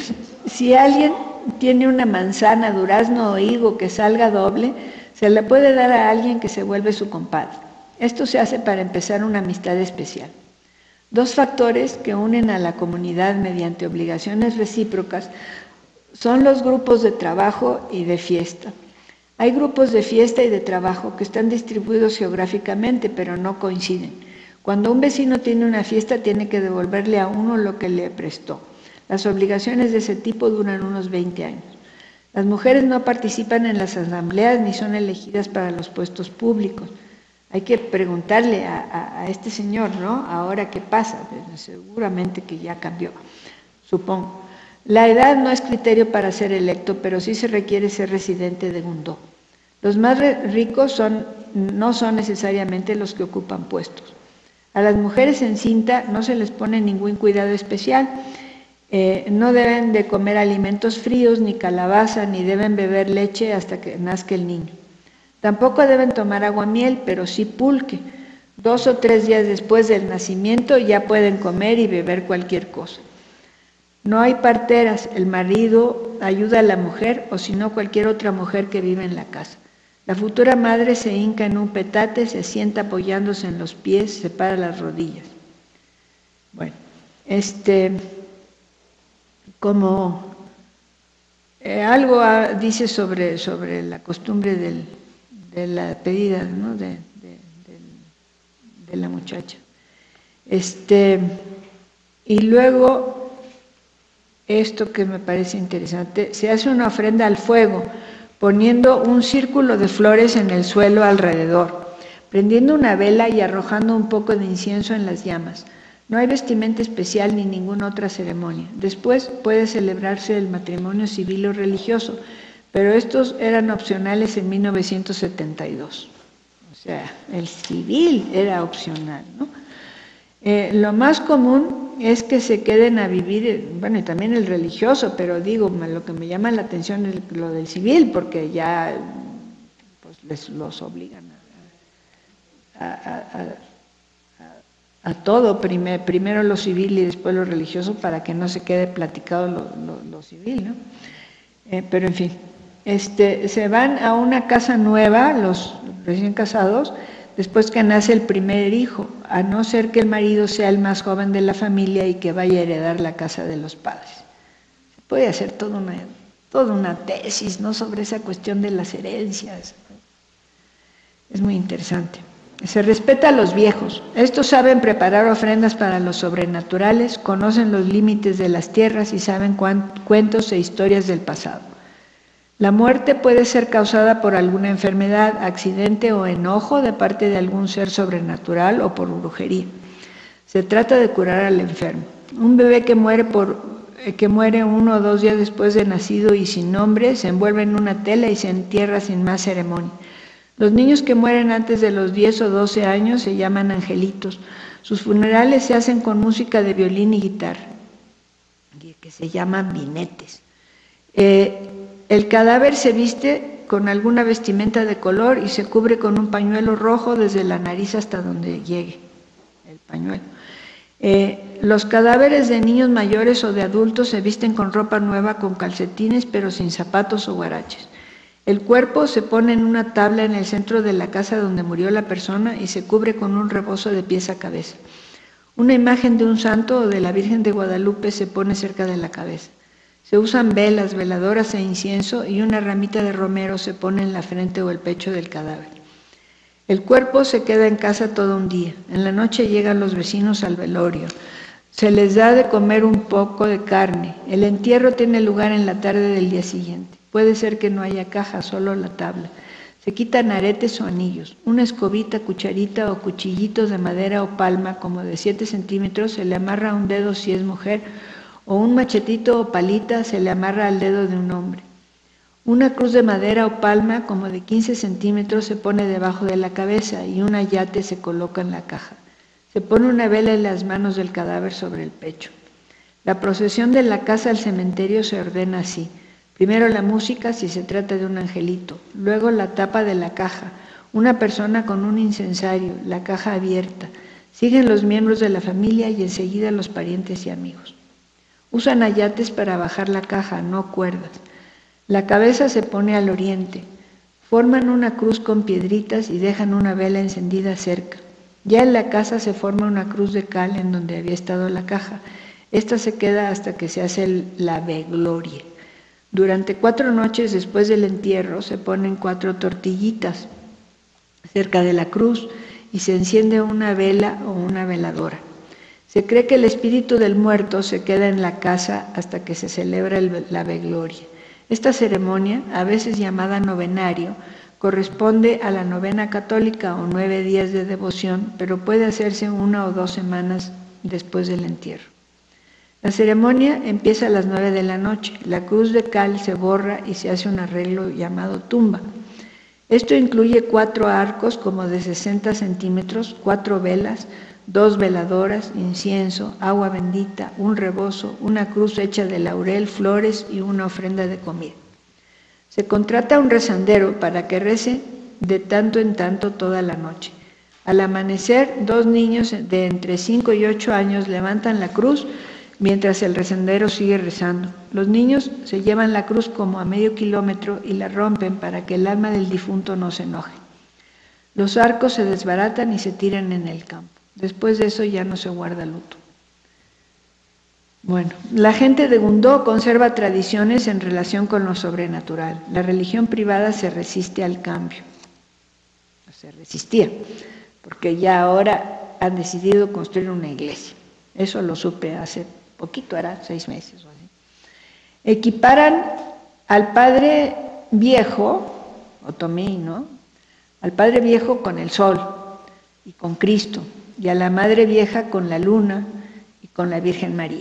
Si alguien tiene una manzana, durazno o higo que salga doble, se le puede dar a alguien que se vuelve su compadre. Esto se hace para empezar una amistad especial. 2 factores que unen a la comunidad mediante obligaciones recíprocas son los grupos de trabajo y de fiesta. Hay grupos de fiesta y de trabajo que están distribuidos geográficamente, pero no coinciden. Cuando un vecino tiene una fiesta, tiene que devolverle a uno lo que le prestó. Las obligaciones de ese tipo duran unos 20 años. Las mujeres no participan en las asambleas ni son elegidas para los puestos públicos. Hay que preguntarle a este señor, ¿no? Ahora, ¿qué pasa? Pues seguramente que ya cambió, supongo. La edad no es criterio para ser electo, pero sí se requiere ser residente de un do. Los más ricos no son necesariamente los que ocupan puestos. A las mujeres en cinta no se les pone ningún cuidado especial. No deben de comer alimentos fríos, ni calabaza, ni deben beber leche hasta que nazca el niño. Tampoco deben tomar aguamiel, pero sí pulque. 2 o 3 días después del nacimiento ya pueden comer y beber cualquier cosa. No hay parteras, el marido ayuda a la mujer o si no cualquier otra mujer que vive en la casa. La futura madre se hinca en un petate, se sienta apoyándose en los pies, separa las rodillas. Bueno, como algo dice sobre la costumbre de la pedida, ¿no? de la muchacha. Y luego, esto que me parece interesante, se hace una ofrenda al fuego, poniendo un círculo de flores en el suelo alrededor, prendiendo una vela y arrojando un poco de incienso en las llamas. No hay vestimenta especial ni ninguna otra ceremonia. Después puede celebrarse el matrimonio civil o religioso, pero estos eran opcionales en 1972. O sea, el civil era opcional, ¿no? Lo más común es que se queden a vivir, bueno, y también el religioso, pero digo, lo que me llama la atención es lo del civil, porque ya pues los obligan a todo, primero lo civil y después lo religioso, para que no se quede platicado lo civil, ¿no? Pero en fin, se van a una casa nueva, los recién casados, después que nace el primer hijo, a no ser que el marido sea el más joven de la familia y que vaya a heredar la casa de los padres. Se puede hacer toda una tesis, ¿no?, sobre esa cuestión de las herencias. Es muy interesante. Se respeta a los viejos. Estos saben preparar ofrendas para los sobrenaturales, conocen los límites de las tierras y saben cuentos e historias del pasado. La muerte puede ser causada por alguna enfermedad, accidente o enojo de parte de algún ser sobrenatural o por brujería. Se trata de curar al enfermo. Un bebé que muere 1 o 2 días después de nacido y sin nombre, se envuelve en una tela y se entierra sin más ceremonia. Los niños que mueren antes de los 10 o 12 años se llaman angelitos. Sus funerales se hacen con música de violín y guitarra, que se llaman vinetes. El cadáver se viste con alguna vestimenta de color y se cubre con un pañuelo rojo desde la nariz hasta donde llegue el pañuelo. Los cadáveres de niños mayores o de adultos se visten con ropa nueva, con calcetines, pero sin zapatos o guaraches. El cuerpo se pone en una tabla en el centro de la casa donde murió la persona y se cubre con un rebozo de pies a cabeza. Una imagen de un santo o de la Virgen de Guadalupe se pone cerca de la cabeza. Se usan velas, veladoras e incienso y una ramita de romero se pone en la frente o el pecho del cadáver. El cuerpo se queda en casa todo un día. En la noche llegan los vecinos al velorio. Se les da de comer un poco de carne. El entierro tiene lugar en la tarde del día siguiente. Puede ser que no haya caja, solo la tabla. Se quitan aretes o anillos. Una escobita, cucharita o cuchillito de madera o palma como de 7 centímetros se le amarra a un dedo si es mujer, o un machetito o palita se le amarra al dedo de un hombre. Una cruz de madera o palma como de 15 centímetros se pone debajo de la cabeza y un ayate se coloca en la caja. Se pone una vela en las manos del cadáver sobre el pecho. La procesión de la casa al cementerio se ordena así. Primero la música si se trata de un angelito, luego la tapa de la caja, una persona con un incensario, la caja abierta. Siguen los miembros de la familia y enseguida los parientes y amigos. Usan ayates para bajar la caja, no cuerdas. La cabeza se pone al oriente. Forman una cruz con piedritas y dejan una vela encendida cerca. Ya en la casa se forma una cruz de cal en donde había estado la caja. Esta se queda hasta que se hace la vegloria. Durante 4 noches después del entierro se ponen 4 tortillitas cerca de la cruz y se enciende una vela o una veladora. Se cree que el espíritu del muerto se queda en la casa hasta que se celebra la vegloria. Esta ceremonia, a veces llamada novenario, corresponde a la novena católica o 9 días de devoción, pero puede hacerse 1 o 2 semanas después del entierro. La ceremonia empieza a las 9 de la noche. La cruz de cal se borra y se hace un arreglo llamado tumba. Esto incluye 4 arcos como de 60 centímetros, 4 velas, 2 veladoras, incienso, agua bendita, un rebozo, una cruz hecha de laurel, flores y una ofrenda de comida. Se contrata a un rezandero para que rece de tanto en tanto toda la noche. Al amanecer, 2 niños de entre 5 y 8 años levantan la cruz mientras el rezandero sigue rezando. Los niños se llevan la cruz como a medio kilómetro y la rompen para que el alma del difunto no se enoje. Los arcos se desbaratan y se tiran en el campo. Después de eso ya no se guarda luto. Bueno, la gente de Gundó conserva tradiciones en relación con lo sobrenatural. La religión privada se resiste al cambio. Se resistía, porque ya ahora han decidido construir una iglesia. Eso lo supe hace poquito, hará 6 meses o así. Equiparan al padre viejo, otomí, ¿no? Al padre viejo con el sol y con Cristo, y a la madre vieja con la luna y con la Virgen María.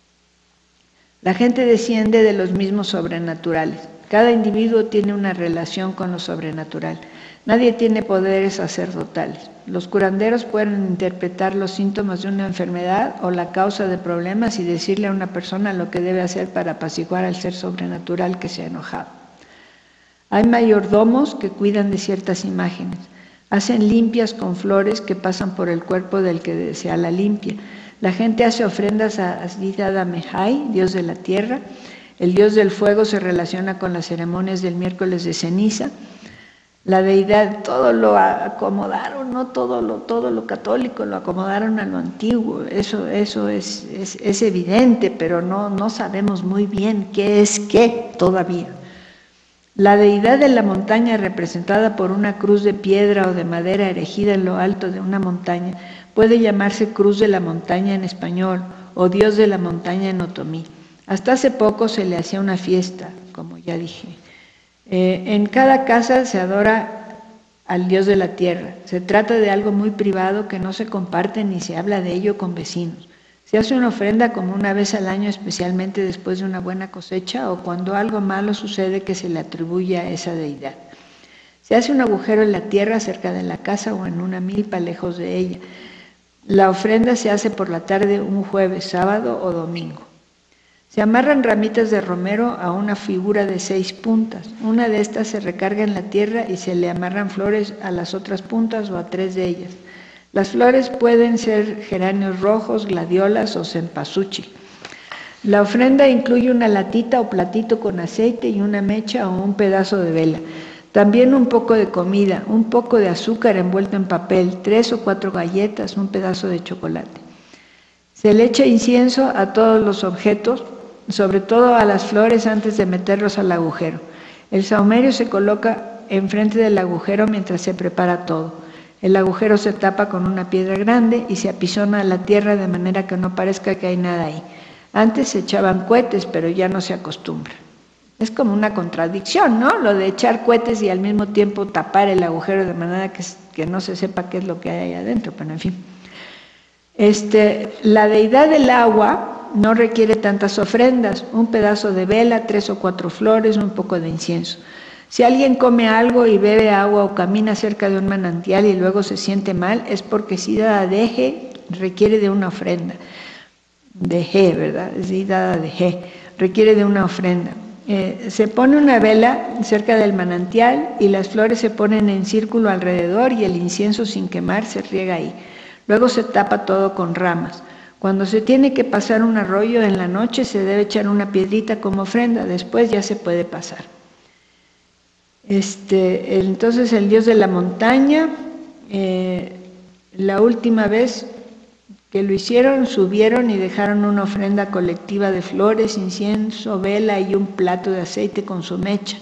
La gente desciende de los mismos sobrenaturales. Cada individuo tiene una relación con lo sobrenatural. Nadie tiene poderes sacerdotales. Los curanderos pueden interpretar los síntomas de una enfermedad o la causa de problemas y decirle a una persona lo que debe hacer para apaciguar al ser sobrenatural que se ha enojado. Hay mayordomos que cuidan de ciertas imágenes. Hacen limpias con flores que pasan por el cuerpo del que desea la limpia. La gente hace ofrendas a Asdidadamehai, dios de la tierra. El dios del fuego se relaciona con las ceremonias del miércoles de ceniza. La deidad, todo lo acomodaron, no todo lo católico, lo acomodaron a lo antiguo. Eso es evidente, pero no sabemos muy bien qué es qué todavía. La deidad de la montaña, representada por una cruz de piedra o de madera erigida en lo alto de una montaña, puede llamarse cruz de la montaña en español o dios de la montaña en otomí. Hasta hace poco se le hacía una fiesta, como ya dije. En cada casa se adora al dios de la tierra. Se trata de algo muy privado que no se comparte ni se habla de ello con vecinos. Se hace una ofrenda como una vez al año, especialmente después de una buena cosecha o cuando algo malo sucede que se le atribuye a esa deidad. Se hace un agujero en la tierra cerca de la casa o en una milpa lejos de ella. La ofrenda se hace por la tarde un jueves, sábado o domingo. Se amarran ramitas de romero a una figura de 6 puntas. Una de estas se recarga en la tierra y se le amarran flores a las otras puntas o a 3 de ellas. Las flores pueden ser geranios rojos, gladiolas o cempasúchil. La ofrenda incluye una latita o platito con aceite y una mecha o un pedazo de vela. También un poco de comida, un poco de azúcar envuelto en papel, 3 o 4 galletas, un pedazo de chocolate. Se le echa incienso a todos los objetos, sobre todo a las flores antes de meterlos al agujero. El sahumerio se coloca enfrente del agujero mientras se prepara todo. El agujero se tapa con una piedra grande y se apisona la tierra de manera que no parezca que hay nada ahí. Antes se echaban cohetes, pero ya no se acostumbra. Es como una contradicción, ¿no? Lo de echar cohetes y al mismo tiempo tapar el agujero de manera que no se sepa qué es lo que hay ahí adentro, pero en fin. La deidad del agua no requiere tantas ofrendas, un pedazo de vela, 3 o 4 flores, un poco de incienso. Si alguien come algo y bebe agua o camina cerca de un manantial y luego se siente mal, es porque Sida Deje requiere de una ofrenda. Deje, ¿verdad? Sida Deje requiere de una ofrenda. Se pone una vela cerca del manantial y las flores se ponen en círculo alrededor y el incienso sin quemar se riega ahí. Luego se tapa todo con ramas. Cuando se tiene que pasar un arroyo en la noche se debe echar una piedrita como ofrenda, después ya se puede pasar. Entonces el dios de la montaña, la última vez que lo hicieron, subieron y dejaron una ofrenda colectiva de flores, incienso, vela y un plato de aceite con su mecha.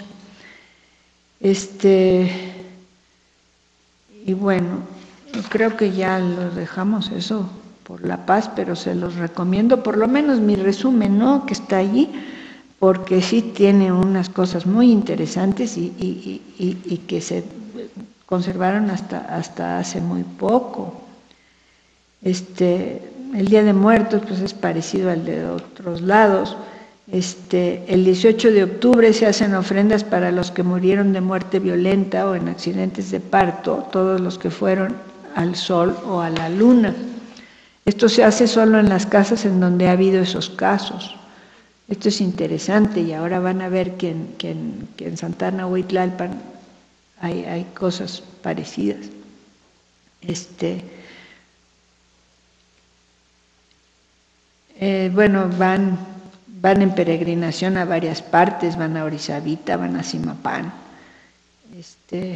Y bueno, creo que ya lo dejamos eso por la paz, pero se los recomiendo, por lo menos mi resumen, ¿no?, que está allí, porque sí tiene unas cosas muy interesantes y que se conservaron hasta hace muy poco. El Día de Muertos pues es parecido al de otros lados. El 18 de octubre se hacen ofrendas para los que murieron de muerte violenta o en accidentes de parto, todos los que fueron al sol o a la luna. Esto se hace solo en las casas en donde ha habido esos casos. Esto es interesante y ahora van a ver que en Santana Huitlalpan hay cosas parecidas. Bueno, van en peregrinación a varias partes, van a Orizabita, van a Zimapán, y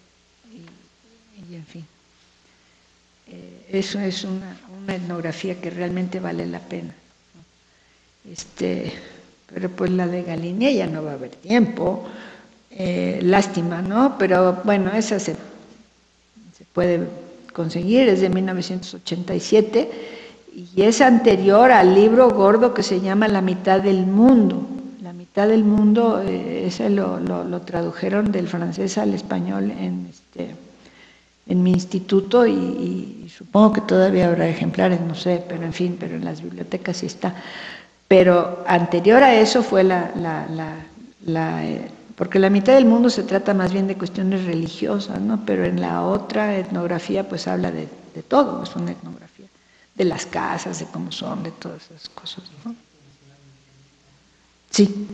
en fin. Eso es una etnografía que realmente vale la pena. Pero pues la de Galinia ya no va a haber tiempo, lástima, ¿no? Pero bueno, esa se puede conseguir, es de 1987 y es anterior al libro gordo que se llama La mitad del mundo. La mitad del mundo, ese lo tradujeron del francés al español en mi instituto y supongo que todavía habrá ejemplares, no sé, pero en fin, pero en las bibliotecas sí está. Pero anterior a eso fue porque la mitad del mundo se trata más bien de cuestiones religiosas, ¿no? Pero en la otra etnografía pues habla de todo, es una etnografía, de las casas, de cómo son, de todas esas cosas, ¿no? Sí.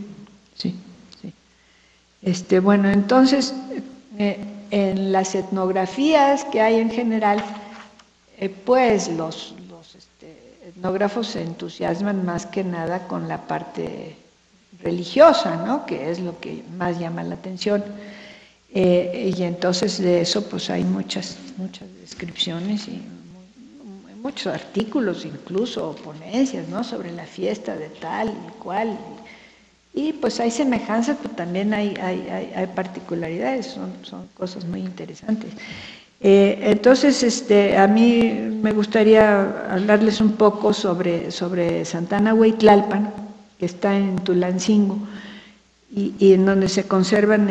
Bueno, entonces, en las etnografías que hay en general, pues los etnógrafos se entusiasman más que nada con la parte religiosa, ¿no?, que es lo que más llama la atención. Y entonces de eso pues hay muchas descripciones y muchos artículos, incluso ponencias, ¿no?, sobre la fiesta de tal y cual. Y pues hay semejanzas, pero también hay particularidades, son cosas muy interesantes. Entonces, a mí me gustaría hablarles un poco sobre Santana Huitlalpan, que está en Tulancingo, y en donde se conservan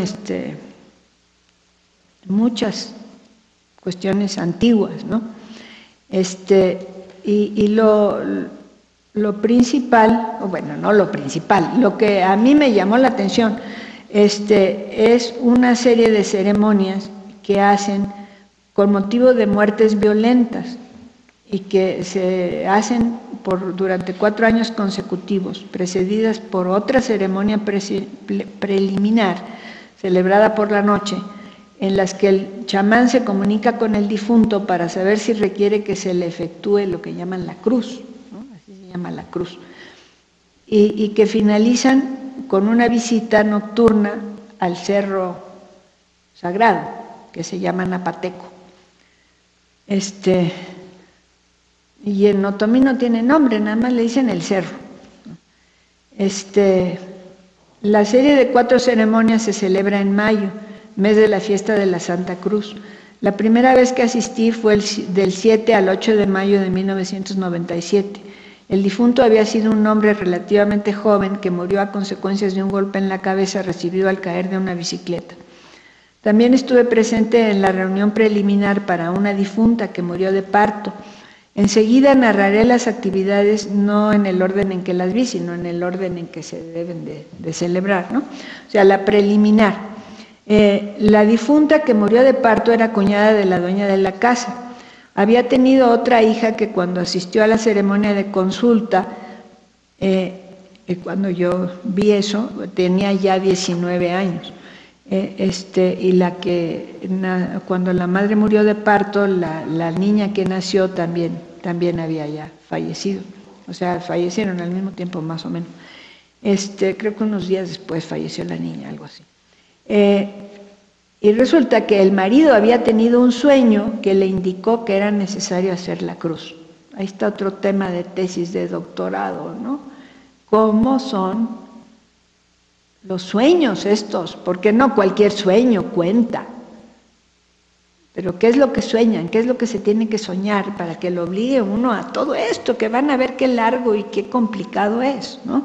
muchas cuestiones antiguas, ¿no? Y lo principal, bueno, no lo principal, lo que a mí me llamó la atención, es una serie de ceremonias que hacen con motivo de muertes violentas y que se hacen durante 4 años consecutivos, precedidas por otra ceremonia preliminar, celebrada por la noche, en las que el chamán se comunica con el difunto para saber si requiere que se le efectúe lo que llaman la cruz, ¿no? Así se llama la cruz, y que finalizan con una visita nocturna al cerro sagrado, que se llama Napateco. Y en otomí no tiene nombre, nada más le dicen el cerro. La serie de 4 ceremonias se celebra en mayo, mes de la fiesta de la Santa Cruz. La primera vez que asistí fue del 7 al 8 de mayo de 1997. El difunto había sido un hombre relativamente joven que murió a consecuencias de un golpe en la cabeza recibido al caer de una bicicleta. También estuve presente en la reunión preliminar para una difunta que murió de parto. Enseguida narraré las actividades, no en el orden en que las vi, sino en el orden en que se deben de celebrar, ¿no? O sea, la preliminar. La difunta que murió de parto era cuñada de la dueña de la casa. Había tenido otra hija que cuando asistió a la ceremonia de consulta, cuando yo vi eso, tenía ya 19 años. Y cuando la madre murió de parto, la niña que nació también había ya fallecido. O sea, fallecieron al mismo tiempo más o menos. Creo que unos días después falleció la niña, algo así. Y resulta que el marido había tenido un sueño que le indicó que era necesario hacer la cruz. Ahí está otro tema de tesis de doctorado, ¿no? ¿Cómo son los sueños estos? Porque no cualquier sueño cuenta. Pero ¿qué es lo que sueñan? ¿Qué es lo que se tiene que soñar para que lo obligue uno a todo esto? Que van a ver qué largo y qué complicado es, ¿no?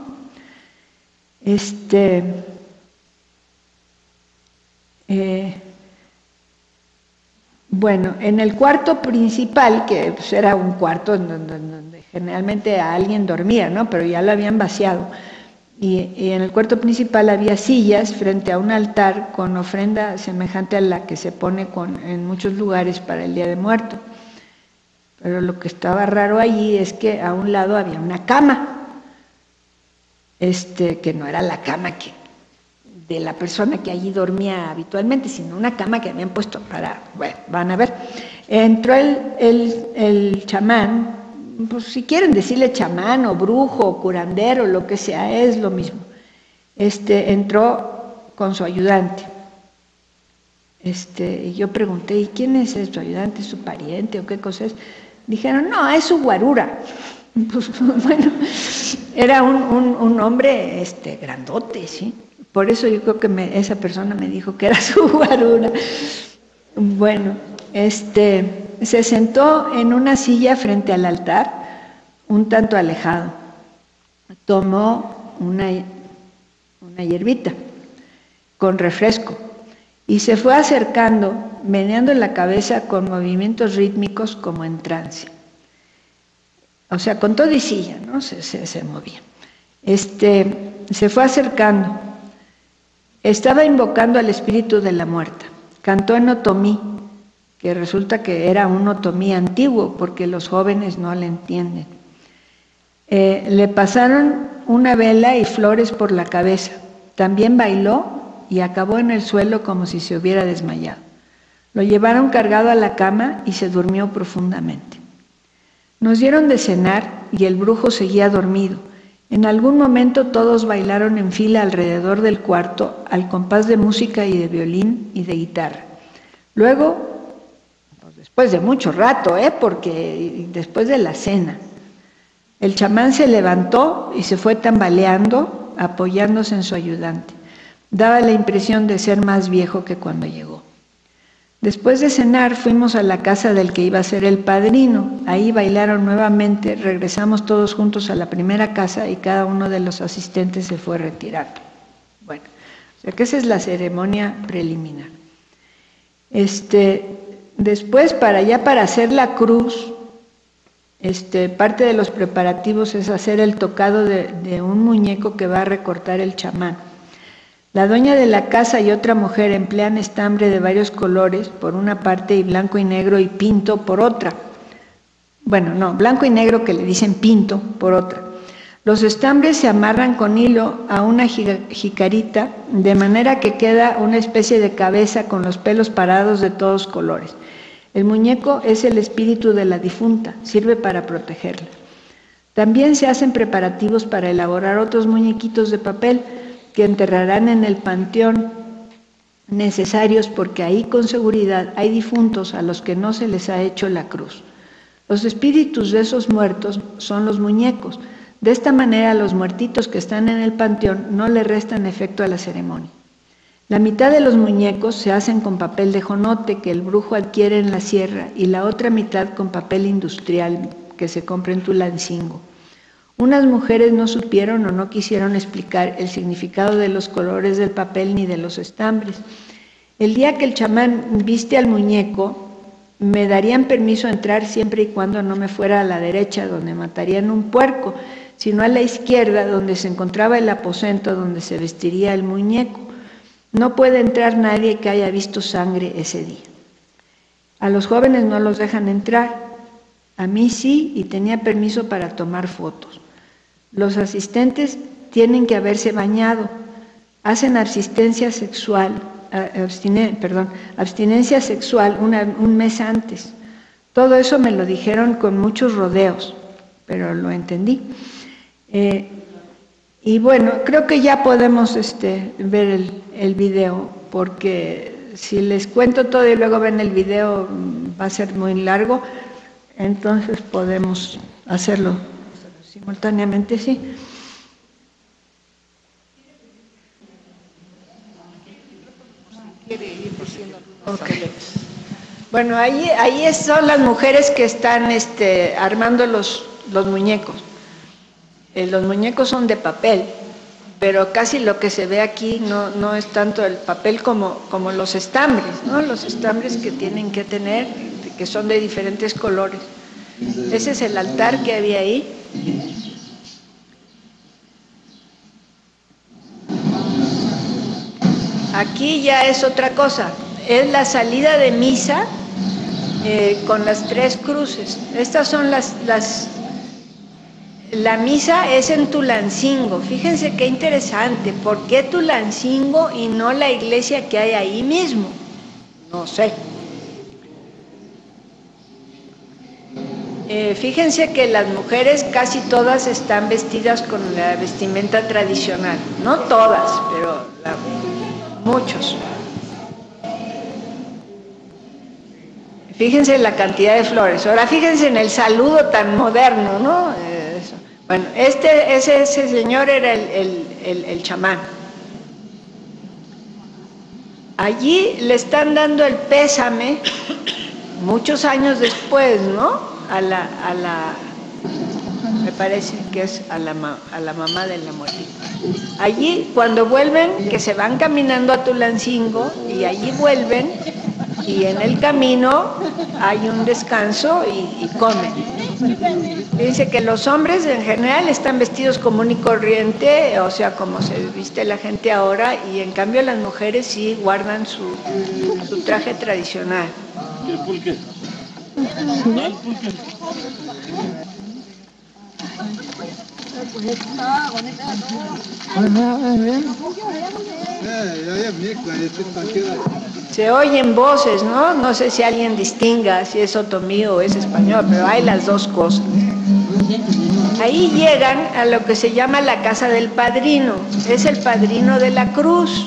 Bueno, en el cuarto principal, que pues era un cuarto donde generalmente alguien dormía, ¿no? Pero ya lo habían vaciado. Y en el cuarto principal había sillas frente a un altar con ofrenda semejante a la que se pone en muchos lugares para el Día de Muertos. Pero lo que estaba raro allí es que a un lado había una cama, que no era la cama de la persona que allí dormía habitualmente, sino una cama que habían puesto para, bueno, van a ver. Entró el chamán, pues si quieren decirle chamán o brujo o curandero, lo que sea, es lo mismo. Entró con su ayudante. Y yo pregunté, ¿y quién es su ayudante? ¿Su pariente o qué cosa es? Dijeron, no, es su guarura. Pues bueno, era un hombre grandote, ¿sí? Por eso yo creo que esa persona me dijo que era su guarura. Bueno, se sentó en una silla frente al altar, un tanto alejado. Tomó una hierbita con refresco y se fue acercando, meneando la cabeza con movimientos rítmicos como en trance. O sea, con todo y silla, ¿no? Se movía. Se fue acercando. Estaba invocando al espíritu de la muerta. Cantó en otomí, que resulta que era un otomí antiguo, porque los jóvenes no le entienden. Le pasaron una vela y flores por la cabeza. También bailó y acabó en el suelo como si se hubiera desmayado. Lo llevaron cargado a la cama y se durmió profundamente. Nos dieron de cenar y el brujo seguía dormido. En algún momento todos bailaron en fila alrededor del cuarto al compás de música y de violín y de guitarra. Luego, pues después de mucho rato, porque después de la cena, el chamán se levantó y se fue tambaleando, apoyándose en su ayudante. Daba la impresión de ser más viejo que cuando llegó. Después de cenar fuimos a la casa del que iba a ser el padrino. Ahí bailaron nuevamente, regresamos todos juntos a la primera casa y cada uno de los asistentes se fue retirando. Bueno, o sea que esa es la ceremonia preliminar. Después, para hacer la cruz, parte de los preparativos es hacer el tocado de un muñeco que va a recortar el chamán. La dueña de la casa y otra mujer emplean estambre de varios colores por una parte y blanco y negro y pinto por otra. Bueno, no, blanco y negro que le dicen pinto por otra. Los estambres se amarran con hilo a una jicarita, de manera que queda una especie de cabeza con los pelos parados de todos colores. El muñeco es el espíritu de la difunta, sirve para protegerla. También se hacen preparativos para elaborar otros muñequitos de papel que enterrarán en el panteón, necesarios porque ahí con seguridad hay difuntos a los que no se les ha hecho la cruz. Los espíritus de esos muertos son los muñecos. De esta manera los muertitos que están en el panteón no le restan efecto a la ceremonia. La mitad de los muñecos se hacen con papel de jonote que el brujo adquiere en la sierra y la otra mitad con papel industrial que se compra en Tulancingo. Unas mujeres no supieron o no quisieron explicar el significado de los colores del papel ni de los estambres. El día que el chamán viste al muñeco, me darían permiso a entrar siempre y cuando no me fuera a la derecha, donde matarían un puerco, sino a la izquierda, donde se encontraba el aposento donde se vestiría el muñeco. No puede entrar nadie que haya visto sangre ese día. A los jóvenes no los dejan entrar, a mí sí, y tenía permiso para tomar fotos. Los asistentes tienen que haberse bañado, hacen abstinencia sexual un mes antes. Todo eso me lo dijeron con muchos rodeos, pero lo entendí. Y bueno, creo que ya podemos ver el video, porque si les cuento todo y luego ven el video va a ser muy largo, entonces podemos hacerlo simultáneamente, sí. Okay. Bueno, ahí son las mujeres que están armando los muñecos. Los muñecos son de papel, pero casi lo que se ve aquí no es tanto el papel como los estambres, ¿no? Los estambres que tienen que tener, que son de diferentes colores. Ese es el altar que había ahí. Aquí ya es otra cosa, es la salida de misa con las 3 cruces. Estas son la misa es en Tulancingo. Fíjense qué interesante, ¿por qué Tulancingo y no la iglesia que hay ahí mismo? No sé. Fíjense que las mujeres casi todas están vestidas con la vestimenta tradicional, no todas, pero muchos. Fíjense en la cantidad de flores. Ahora fíjense en el saludo tan moderno, ¿no? Bueno, ese señor era el chamán. Allí le están dando el pésame muchos años después, ¿no? Me parece que es a la mamá de la muertita. Allí, cuando vuelven, que se van caminando a Tulancingo, y allí vuelven, y en el camino hay un descanso y comen. Dice que los hombres en general están vestidos común y corriente, o sea, como se viste la gente ahora, y en cambio las mujeres sí guardan su traje tradicional. ¿Por qué? Se oyen voces, ¿no? No sé si alguien distinga si es otomí o es español, pero hay las dos cosas. Ahí llegan a lo que se llama la casa del padrino. Es el padrino de la cruz,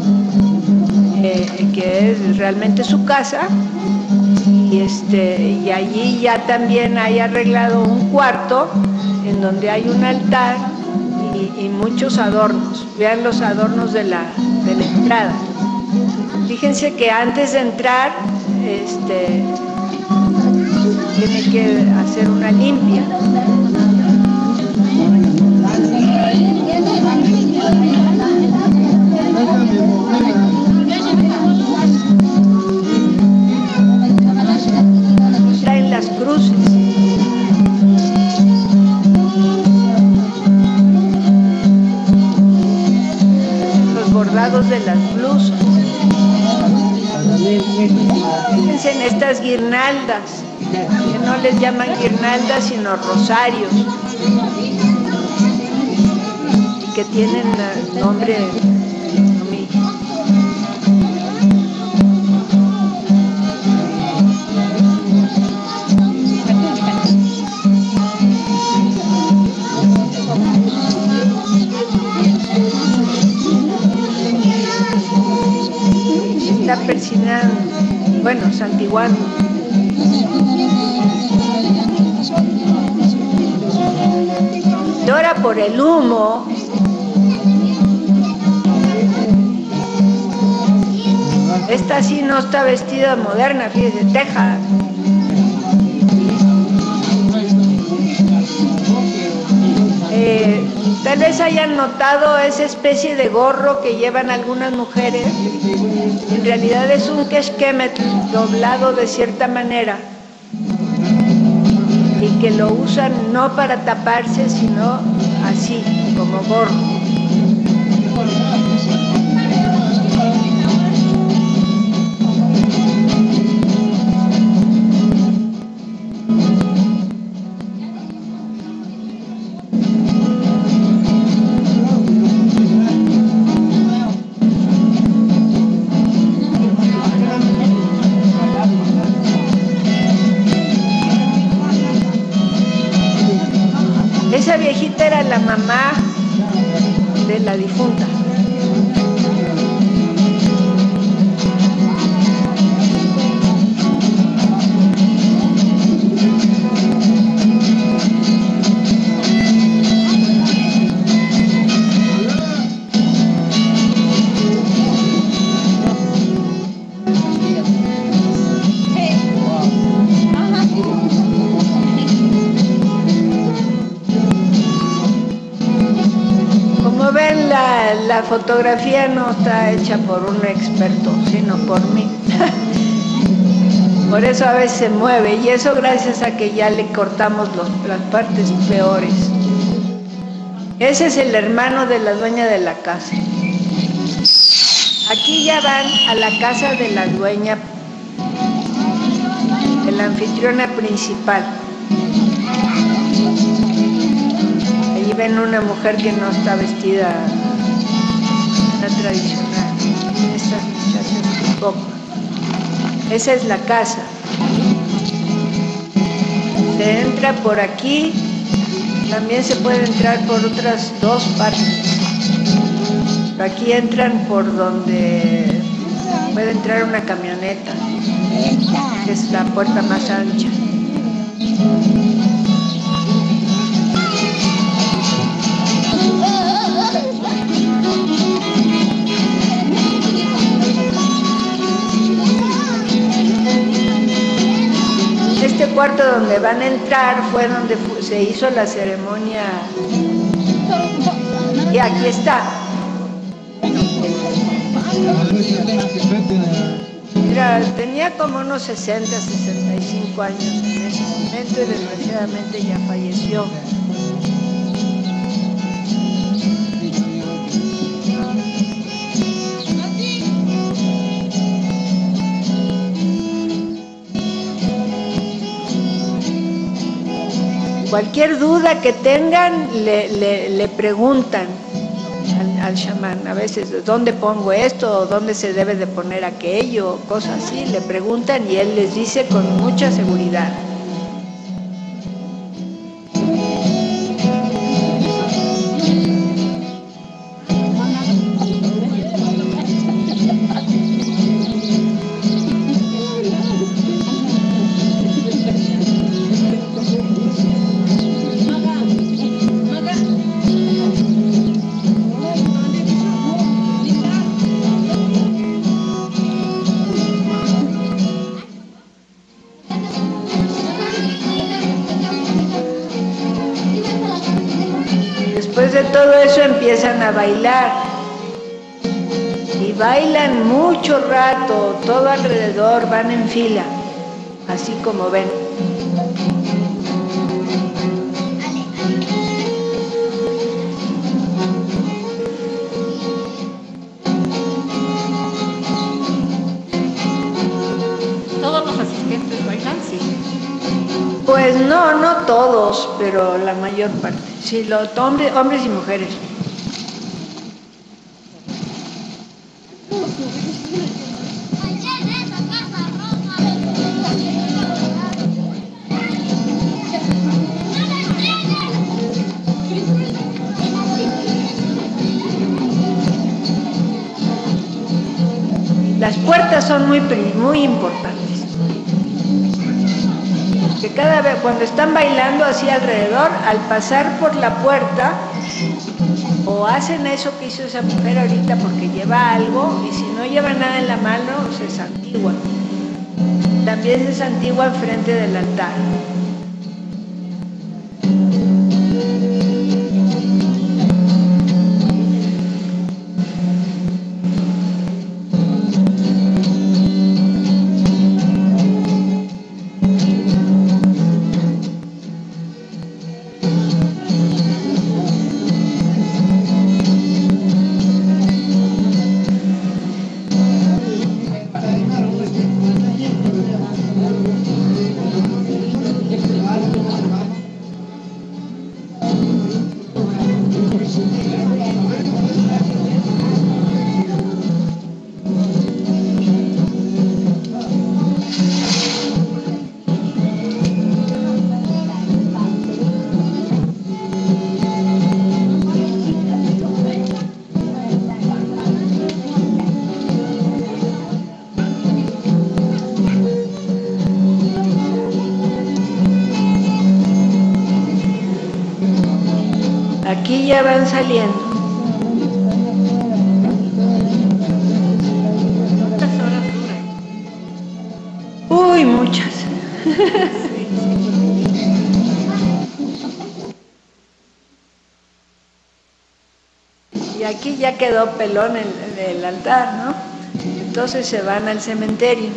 que es realmente su casa. Y allí ya también hay arreglado un cuarto en donde hay un altar y muchos adornos. Vean los adornos de la entrada. Fíjense que antes de entrar tiene que hacer una limpia. Traen las cruces. Los bordados de las blusas. Fíjense en estas guirnaldas, que no les llaman guirnaldas sino rosarios. que tienen nombre otomí. Está persinando, bueno, santiguando. Llora por el humo. Esta sí no está vestida moderna, fíjese, teja. Tal vez hayan notado esa especie de gorro que llevan algunas mujeres. En realidad es un quexquemet doblado de cierta manera y que lo usan no para taparse, sino así, como gorro. Esa viejita era la mamá de la difunta. La fotografía no está hecha por un experto, sino por mí. Por eso a veces se mueve, y eso gracias a que ya le cortamos las partes peores. Ese es el hermano de la dueña de la casa. Aquí ya van a la casa de la dueña, de la anfitriona principal. Allí ven una mujer que no está vestida tradicional, estas muchachas tampoco. Esa es la casa. Se entra por aquí, también se puede entrar por otras dos partes. Aquí entran por donde puede entrar una camioneta, que es la puerta más ancha. Este cuarto donde van a entrar fue donde se hizo la ceremonia, y aquí está. Tenía como unos 60, 65 años en ese momento y desgraciadamente ya falleció. Cualquier duda que tengan, le preguntan al chamán, a veces, ¿dónde pongo esto? ¿O dónde se debe de poner aquello? Cosas así, le preguntan y él les dice con mucha seguridad. Después de todo eso empiezan a bailar y bailan mucho rato, todo alrededor, van en fila, así como ven. ¿Todos los asistentes bailan? Sí. Pues no todos, pero la mayor parte. Sí, hombres y mujeres. Estas son muy importantes. Que cada vez, cuando están bailando así alrededor, al pasar por la puerta, o hacen eso que hizo esa mujer ahorita porque lleva algo, y si no lleva nada en la mano, se santigua. También se santigua enfrente del altar. Aquí ya van saliendo. ¿Cuántas horas duran? Uy, muchas. Y aquí ya quedó pelón el altar, ¿no? Entonces se van al cementerio.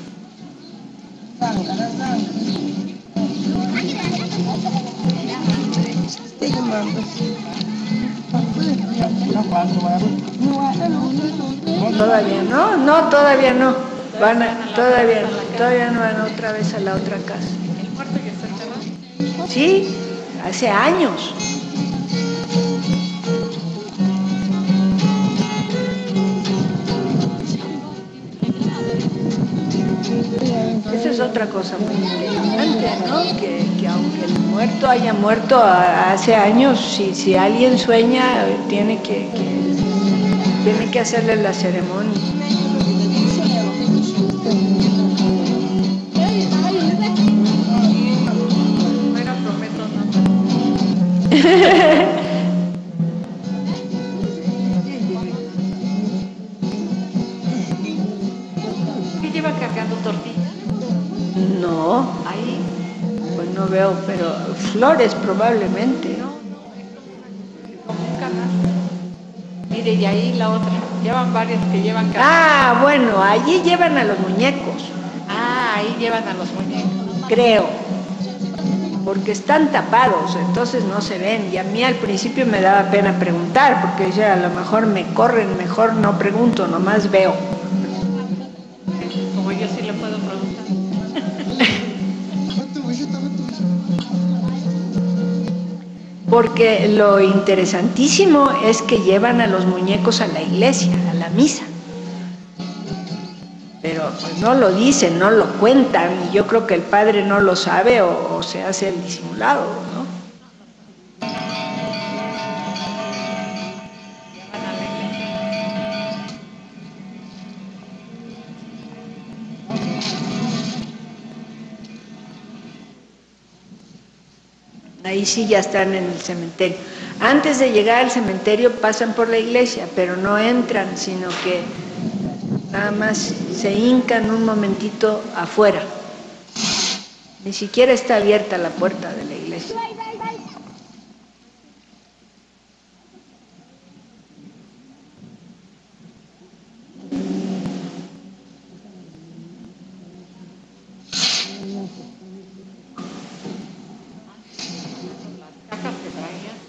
Todavía no, no, todavía no. Todavía no van otra vez a la otra casa. ¿El muerto ya está enterrado? Sí, hace años. Esa es otra cosa muy interesante, ¿no? Que aunque el muerto haya muerto hace años, si alguien sueña, tiene que hacerle la ceremonia. Bueno, prometo no. ¿Qué lleva cargando tortilla? No, Ahí. pues no veo, pero flores probablemente. No, es como un canasto. Mire, y ahí la otra. Llevan varias que llevan canasto. Ah, bueno, allí llevan a los muñecos, Ah, ahí llevan a los muñecos. creo, porque están tapados, entonces no se ven. Y a mí al principio me daba pena preguntar, porque decía, a lo mejor me corren, mejor no pregunto, nomás veo. Como yo sí le puedo preguntar. Porque lo interesantísimo es que llevan a los muñecos a la iglesia, a la misa. Pero pues no lo dicen, no lo cuentan, y yo creo que el padre no lo sabe o se hace el disimulado, ¿no? Llevan a la iglesia. Ahí sí ya están en el cementerio. Antes de llegar al cementerio pasan por la iglesia, pero no entran, sino que nada más se hincan un momentito afuera. Ni siquiera está abierta la puerta de la iglesia. Cajas que traían.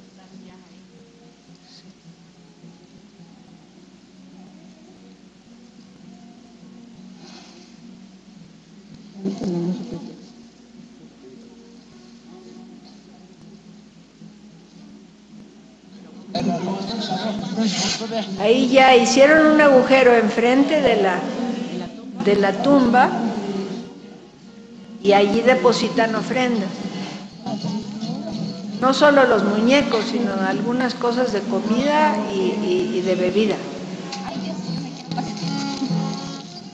Ahí ya hicieron un agujero enfrente de la tumba y allí depositan ofrendas. No solo los muñecos, sino algunas cosas de comida y de bebida.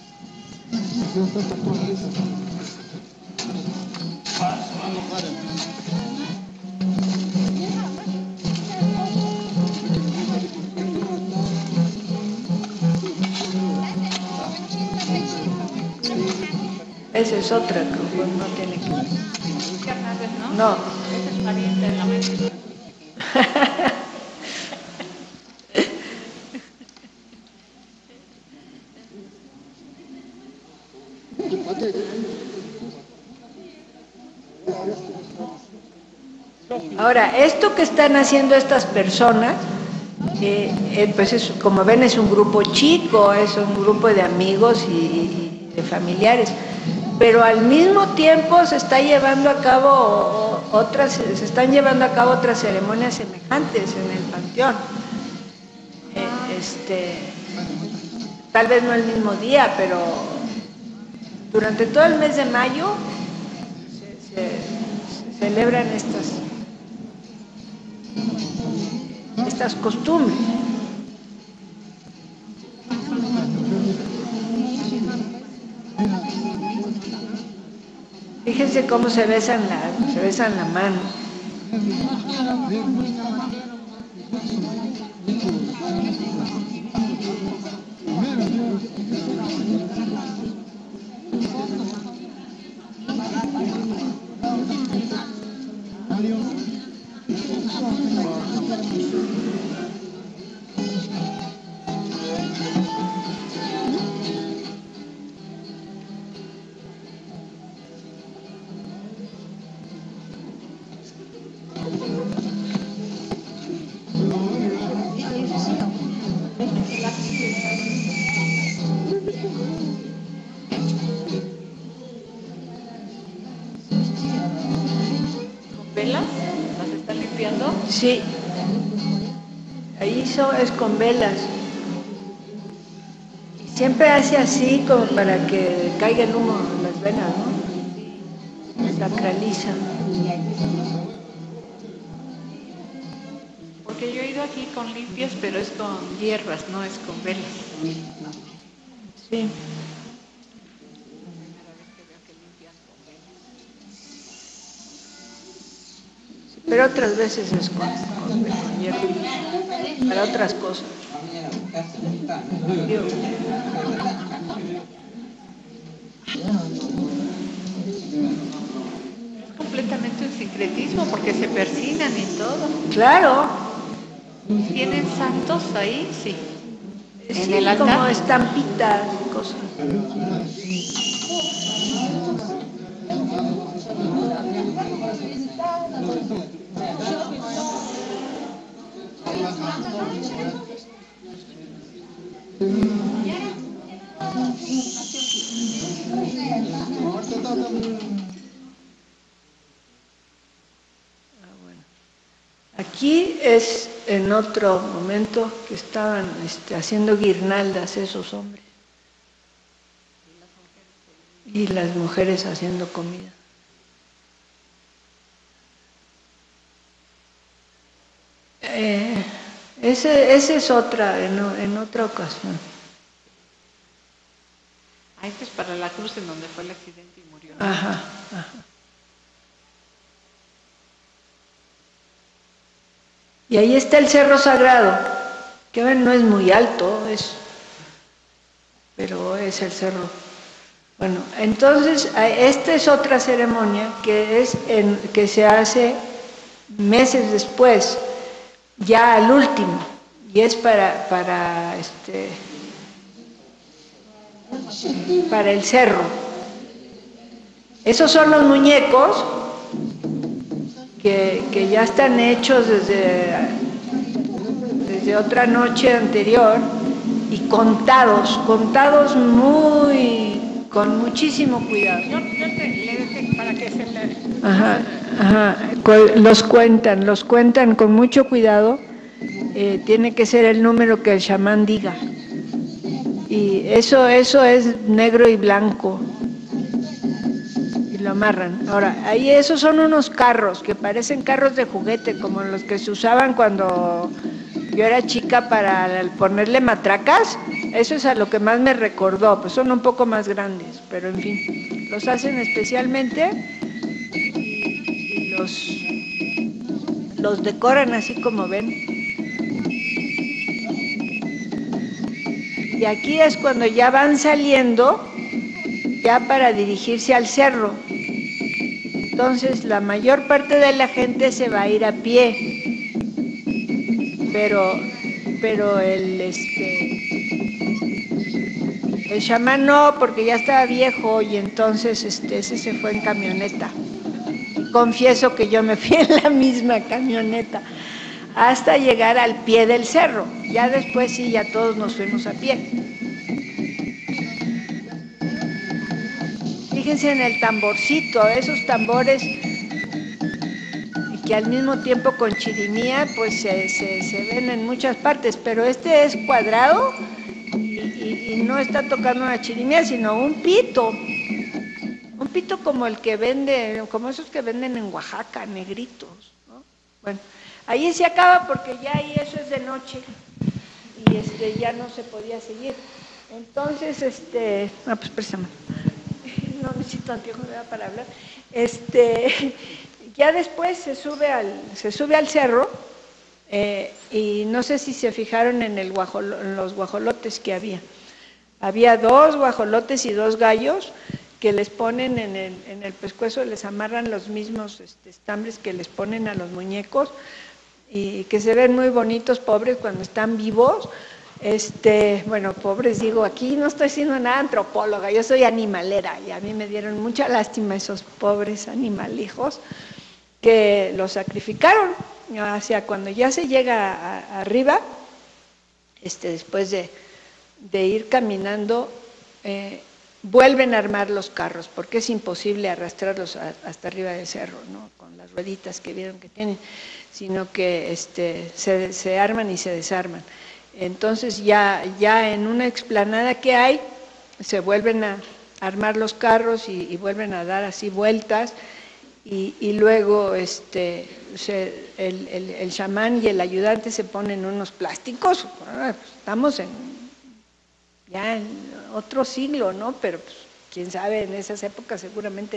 Esa es otra, pues no tiene que ver. Hernández, ¿no? No. Ese es pariente de la maestra. Ahora, esto que están haciendo estas personas, pues es, como ven, es un grupo chico, es un grupo de amigos y de familiares, pero al mismo tiempo se está llevando a cabo se están llevando a cabo otras ceremonias semejantes en el panteón. Tal vez no el mismo día, pero durante todo el mes de mayo se celebran estas costumbres. Fíjense cómo se besan la mano. ¿Velas? ¿Las están limpiando? Sí, ahí es con velas. Y siempre hace así como para que caiga el humo en las venas, ¿no? Sacraliza. Porque yo he ido aquí con limpias, pero es con hierbas, no es con velas. Sí. Pero otras veces es con hierba, para otras cosas. Es completamente un sincretismo porque se persignan y todo. Claro. ¿Tienen santos ahí? Sí. Sí, En el altar. como estampitas, cosas. Aquí es en otro momento que estaban haciendo guirnaldas esos hombres y las mujeres haciendo comida. Ese es otra, en otra ocasión. Ah, este es para la cruz en donde fue el accidente y murió. Ajá, ajá. Y ahí está el Cerro Sagrado, que ven, no es muy alto, pero es el cerro. Bueno, entonces, esta es otra ceremonia que se hace meses después, ya al último, y es para el cerro. Esos son los muñecos que ya están hechos desde otra noche anterior y contados con muchísimo cuidado. Yo le dejé para que se le... Ajá, ajá. Los cuentan con mucho cuidado. Tiene que ser el número que el chamán diga. Y eso es negro y blanco. Y lo amarran. Ahora, ahí esos son unos carros que parecen carros de juguete, como los que se usaban cuando yo era chica para ponerle matracas. Eso es a lo que más me recordó, pues son un poco más grandes, pero en fin, los hacen especialmente y los decoran así como ven. Y aquí es cuando ya van saliendo, ya para dirigirse al cerro. Entonces la mayor parte de la gente se va a ir a pie, pero el chamán no, porque ya estaba viejo y entonces ese se fue en camioneta. Confieso que yo me fui en la misma camioneta hasta llegar al pie del cerro. Ya después sí, ya todos nos fuimos a pie. Fíjense en el tamborcito, esos tambores que al mismo tiempo con chirimía pues se ven en muchas partes, pero este es cuadrado y no está tocando una chirimía, sino un pito como el que vende, como esos que venden en Oaxaca, negritos, ¿no? Bueno, ahí se acaba porque ya ahí eso es de noche y ya no se podía seguir. Entonces, pues préstame. No necesito anteojos para hablar. Ya después se sube al cerro y no sé si se fijaron en los guajolotes que había. Había 2 guajolotes y 2 gallos que les ponen en el pescuezo, les amarran los mismos estambres que les ponen a los muñecos y que se ven muy bonitos, pobres, cuando están vivos. Bueno, pobres, digo, aquí no estoy siendo nada antropóloga, yo soy animalera y a mí me dieron mucha lástima esos pobres animalijos que los sacrificaron. O sea, cuando ya se llega arriba, después de ir caminando, vuelven a armar los carros, porque es imposible arrastrarlos hasta arriba del cerro, ¿no? Con las rueditas que vieron que tienen, sino que se arman y se desarman. Entonces ya en una explanada que hay, se vuelven a armar los carros y vuelven a dar así vueltas, y luego el chamán y el ayudante se ponen unos plásticos. Estamos ya en otro siglo, ¿no? Pero pues, quién sabe, en esas épocas seguramente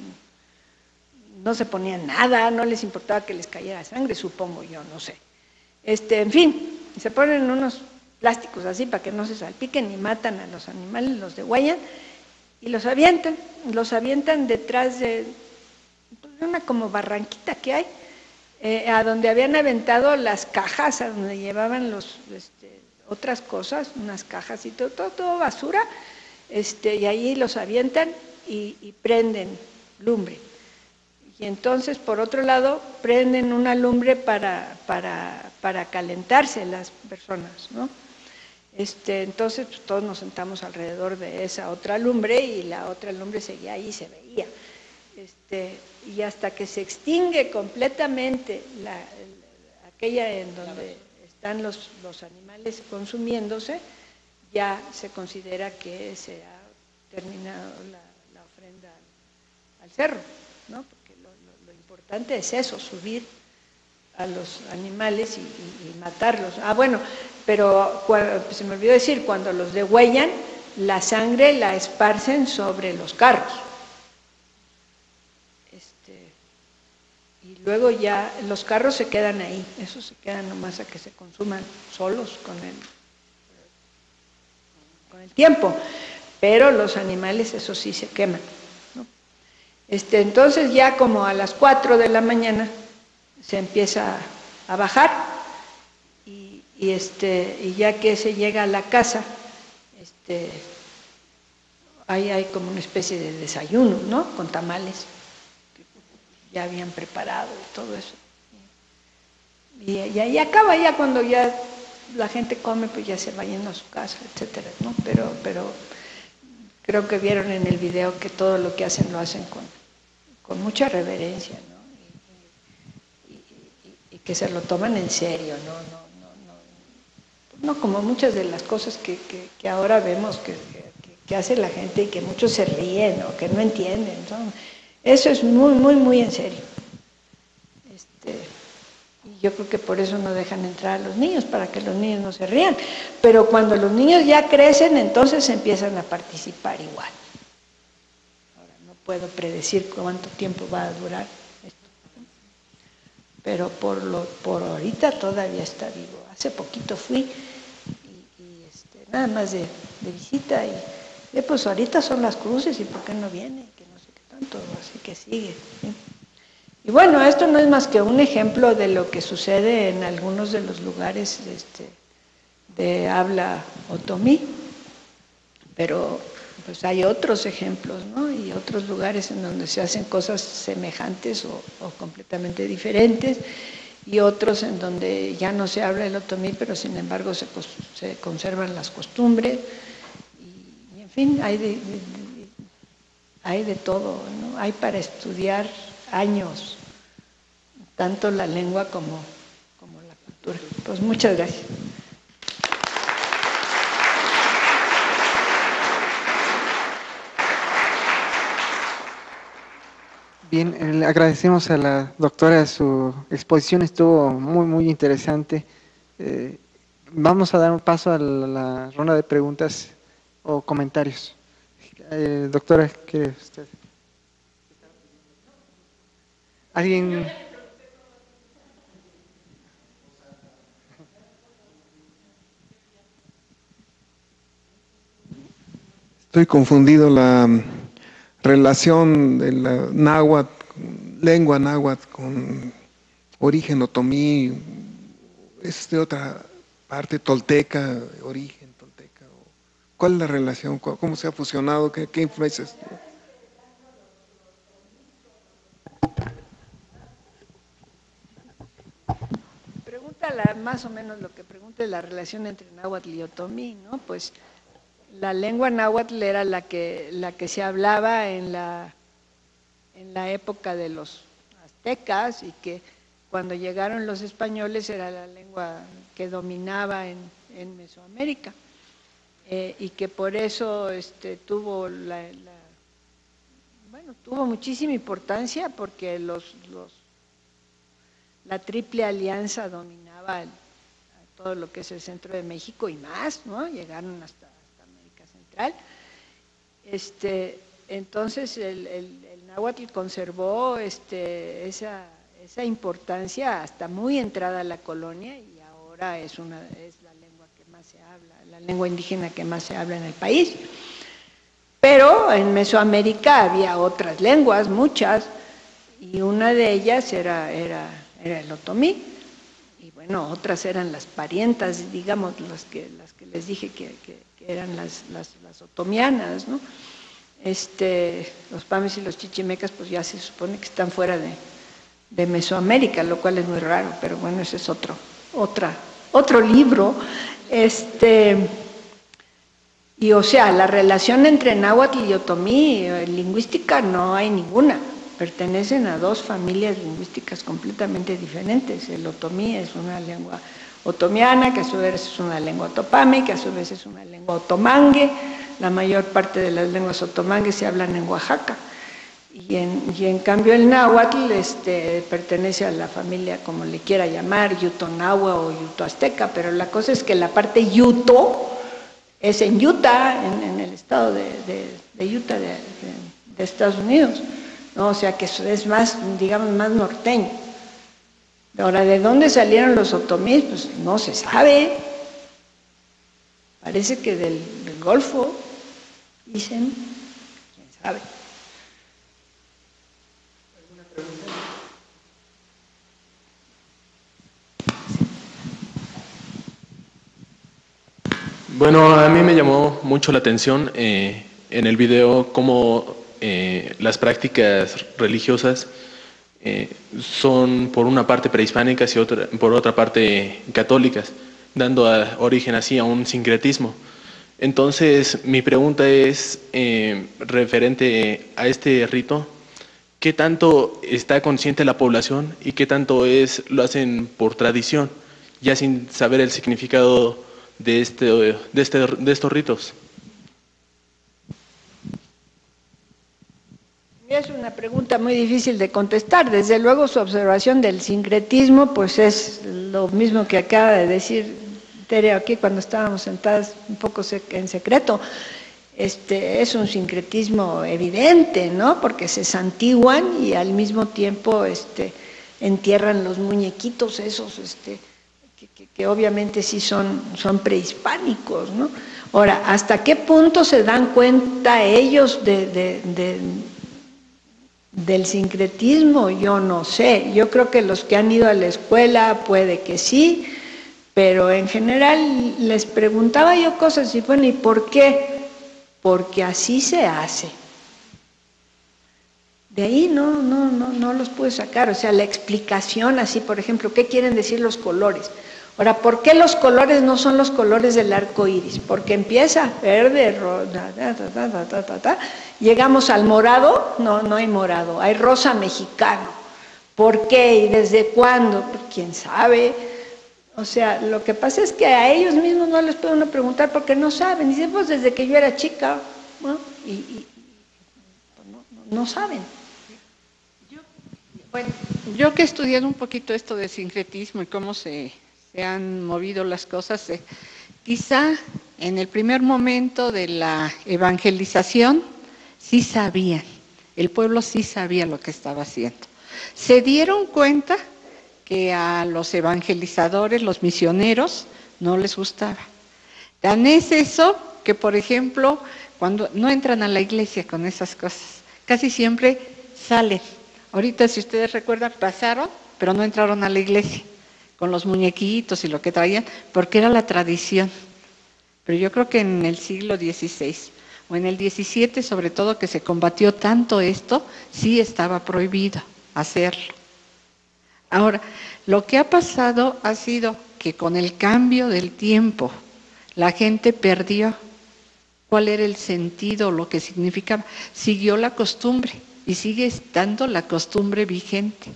no se ponían nada, no les importaba que les cayera sangre, supongo yo, no sé. En fin, se ponen unos plásticos así para que no se salpiquen y matan a los animales, los degüellan y los avientan detrás de una como barranquita que hay, a donde habían aventado las cajas, a donde llevaban otras cosas, unas cajas y todo basura, y ahí los avientan y prenden lumbre. Y entonces, por otro lado, prenden una lumbre para calentarse las personas, ¿no? Entonces, pues, todos nos sentamos alrededor de esa otra lumbre y la otra lumbre seguía ahí y se veía. Y hasta que se extingue completamente aquella en donde están los animales consumiéndose, ya se considera que se ha terminado la ofrenda al cerro, ¿no? Porque lo importante es eso, subir a los animales y matarlos. Bueno, pero se me olvidó decir, cuando los degüellan, la sangre la esparcen sobre los carros. Y luego ya los carros se quedan ahí, esos se quedan nomás a que se consuman solos con el tiempo, pero los animales, eso sí, se queman, ¿no? Entonces ya como a las 4 de la mañana se empieza a bajar y ya que se llega a la casa, ahí hay como una especie de desayuno, ¿no? Con tamales ya habían preparado y todo eso. Y ahí acaba, ya cuando ya la gente come, pues ya se va yendo a su casa, etcétera, ¿no? Pero creo que vieron en el video que todo lo que hacen lo hacen con mucha reverencia, ¿no? Y que se lo toman en serio, no como muchas de las cosas que ahora vemos que hace la gente y que muchos se ríen o que no entienden, ¿no? Eso es muy, muy, muy en serio. Y Y yo creo que por eso no dejan entrar a los niños, para que los niños no se rían. Pero cuando los niños ya crecen, entonces empiezan a participar igual. Ahora, no puedo predecir cuánto tiempo va a durar esto, pero por ahorita todavía está vivo. Hace poquito fui y nada más de visita y pues ahorita son las cruces y por qué no viene, que no sé qué tanto, así que sigue, ¿sí? Y bueno, esto no es más que un ejemplo de lo que sucede en algunos de los lugares de habla otomí, pero pues hay otros ejemplos, ¿no? Y otros lugares en donde se hacen cosas semejantes o completamente diferentes, y otros en donde ya no se habla el otomí, pero sin embargo se conservan las costumbres, y en fin, hay de todo, ¿no? Hay para estudiar años, tanto la lengua como la cultura. Pues muchas gracias. Bien, le agradecemos a la doctora, su exposición estuvo muy interesante. Vamos a dar un paso a la ronda de preguntas o comentarios. Doctora, ¿quiere usted? ¿Alguien? Estoy confundido, la relación de la náhuatl, lengua náhuatl con origen otomí, es de otra parte tolteca, origen tolteca. ¿Cuál es la relación? ¿Cómo se ha fusionado? ¿Qué influencias? Pregunta más o menos lo que pregunta la relación entre náhuatl y otomí, ¿no? Pues la lengua náhuatl era la que se hablaba en la época de los aztecas, y que cuando llegaron los españoles era la lengua que dominaba en Mesoamérica, y que por eso tuvo tuvo muchísima importancia, porque la Triple Alianza dominaba a todo lo que es el centro de México y más, ¿no? Llegaron hasta América Central. Entonces el náhuatl conservó esa importancia hasta muy entrada a la colonia, y ahora es la lengua que más se habla, la lengua indígena que más se habla en el país. Pero en Mesoamérica había otras lenguas, muchas, y una de ellas era el otomí, y bueno, otras eran las parientas, digamos, las que les dije que eran las otomianas, ¿no? Los pames y los chichimecas pues ya se supone que están fuera de Mesoamérica, lo cual es muy raro, pero bueno, ese es otro libro. Y o sea, la relación entre náhuatl y otomí lingüística no hay ninguna. Pertenecen a dos familias lingüísticas completamente diferentes. El otomí es una lengua otomiana, que a su vez es una lengua otopame, que a su vez es una lengua otomangue. La mayor parte de las lenguas otomangues se hablan en Oaxaca. Y en cambio el náhuatl pertenece a la familia, como le quiera llamar, yuto-nahua o yuto-azteca, pero la cosa es que la parte yuto es en Utah, en el estado de Utah de Estados Unidos, ¿no? O sea que eso es más, digamos, más norteño. Ahora, ¿de dónde salieron los otomíes? Pues no se sabe. Parece que del Golfo, dicen, quién sabe. ¿Alguna pregunta? Bueno, a mí me llamó mucho la atención en el video cómo las prácticas religiosas son por una parte prehispánicas y por otra parte católicas, dando origen así a un sincretismo. Entonces, mi pregunta es referente a este rito, ¿qué tanto está consciente la población y qué tanto lo hacen por tradición, ya sin saber el significado de estos ritos? Es una pregunta muy difícil de contestar. Desde luego su observación del sincretismo pues es lo mismo que acaba de decir Tere aquí cuando estábamos sentadas un poco en secreto. Es un sincretismo evidente, ¿no? Porque se santiguan y al mismo tiempo entierran los muñequitos esos que obviamente sí son prehispánicos, ¿no? Ahora, ¿hasta qué punto se dan cuenta ellos del sincretismo? Yo no sé. Yo creo que los que han ido a la escuela puede que sí, pero en general les preguntaba yo cosas y bueno, ¿y por qué? Porque así se hace. De ahí no los puedo sacar. O sea, la explicación así, por ejemplo, ¿qué quieren decir los colores? Ahora, ¿por qué los colores no son los colores del arco iris? Porque empieza verde, rosa, llegamos al morado, no hay morado, hay rosa mexicano. ¿Por qué y desde cuándo? Pues, ¿quién sabe? O sea, lo que pasa es que a ellos mismos no les puede uno preguntar porque no saben. Dicen, pues desde que yo era chica, ¿no? No saben. Bueno, yo que he estudiado un poquito esto de sincretismo y cómo se han movido las cosas, quizá en el primer momento de la evangelización sí sabían, el pueblo sí sabía lo que estaba haciendo. Se dieron cuenta que a los evangelizadores, los misioneros, no les gustaba. Tan es eso que, por ejemplo, cuando no entran a la iglesia con esas cosas, casi siempre salen. Ahorita, si ustedes recuerdan, pasaron, pero no entraron a la iglesia, con los muñequitos y lo que traían, porque era la tradición. Pero yo creo que en el siglo XVI, o en el XVII, sobre todo, que se combatió tanto esto, sí estaba prohibido hacerlo. Ahora, lo que ha pasado ha sido que con el cambio del tiempo, la gente perdió cuál era el sentido, lo que significaba. Siguió la costumbre y sigue estando la costumbre vigente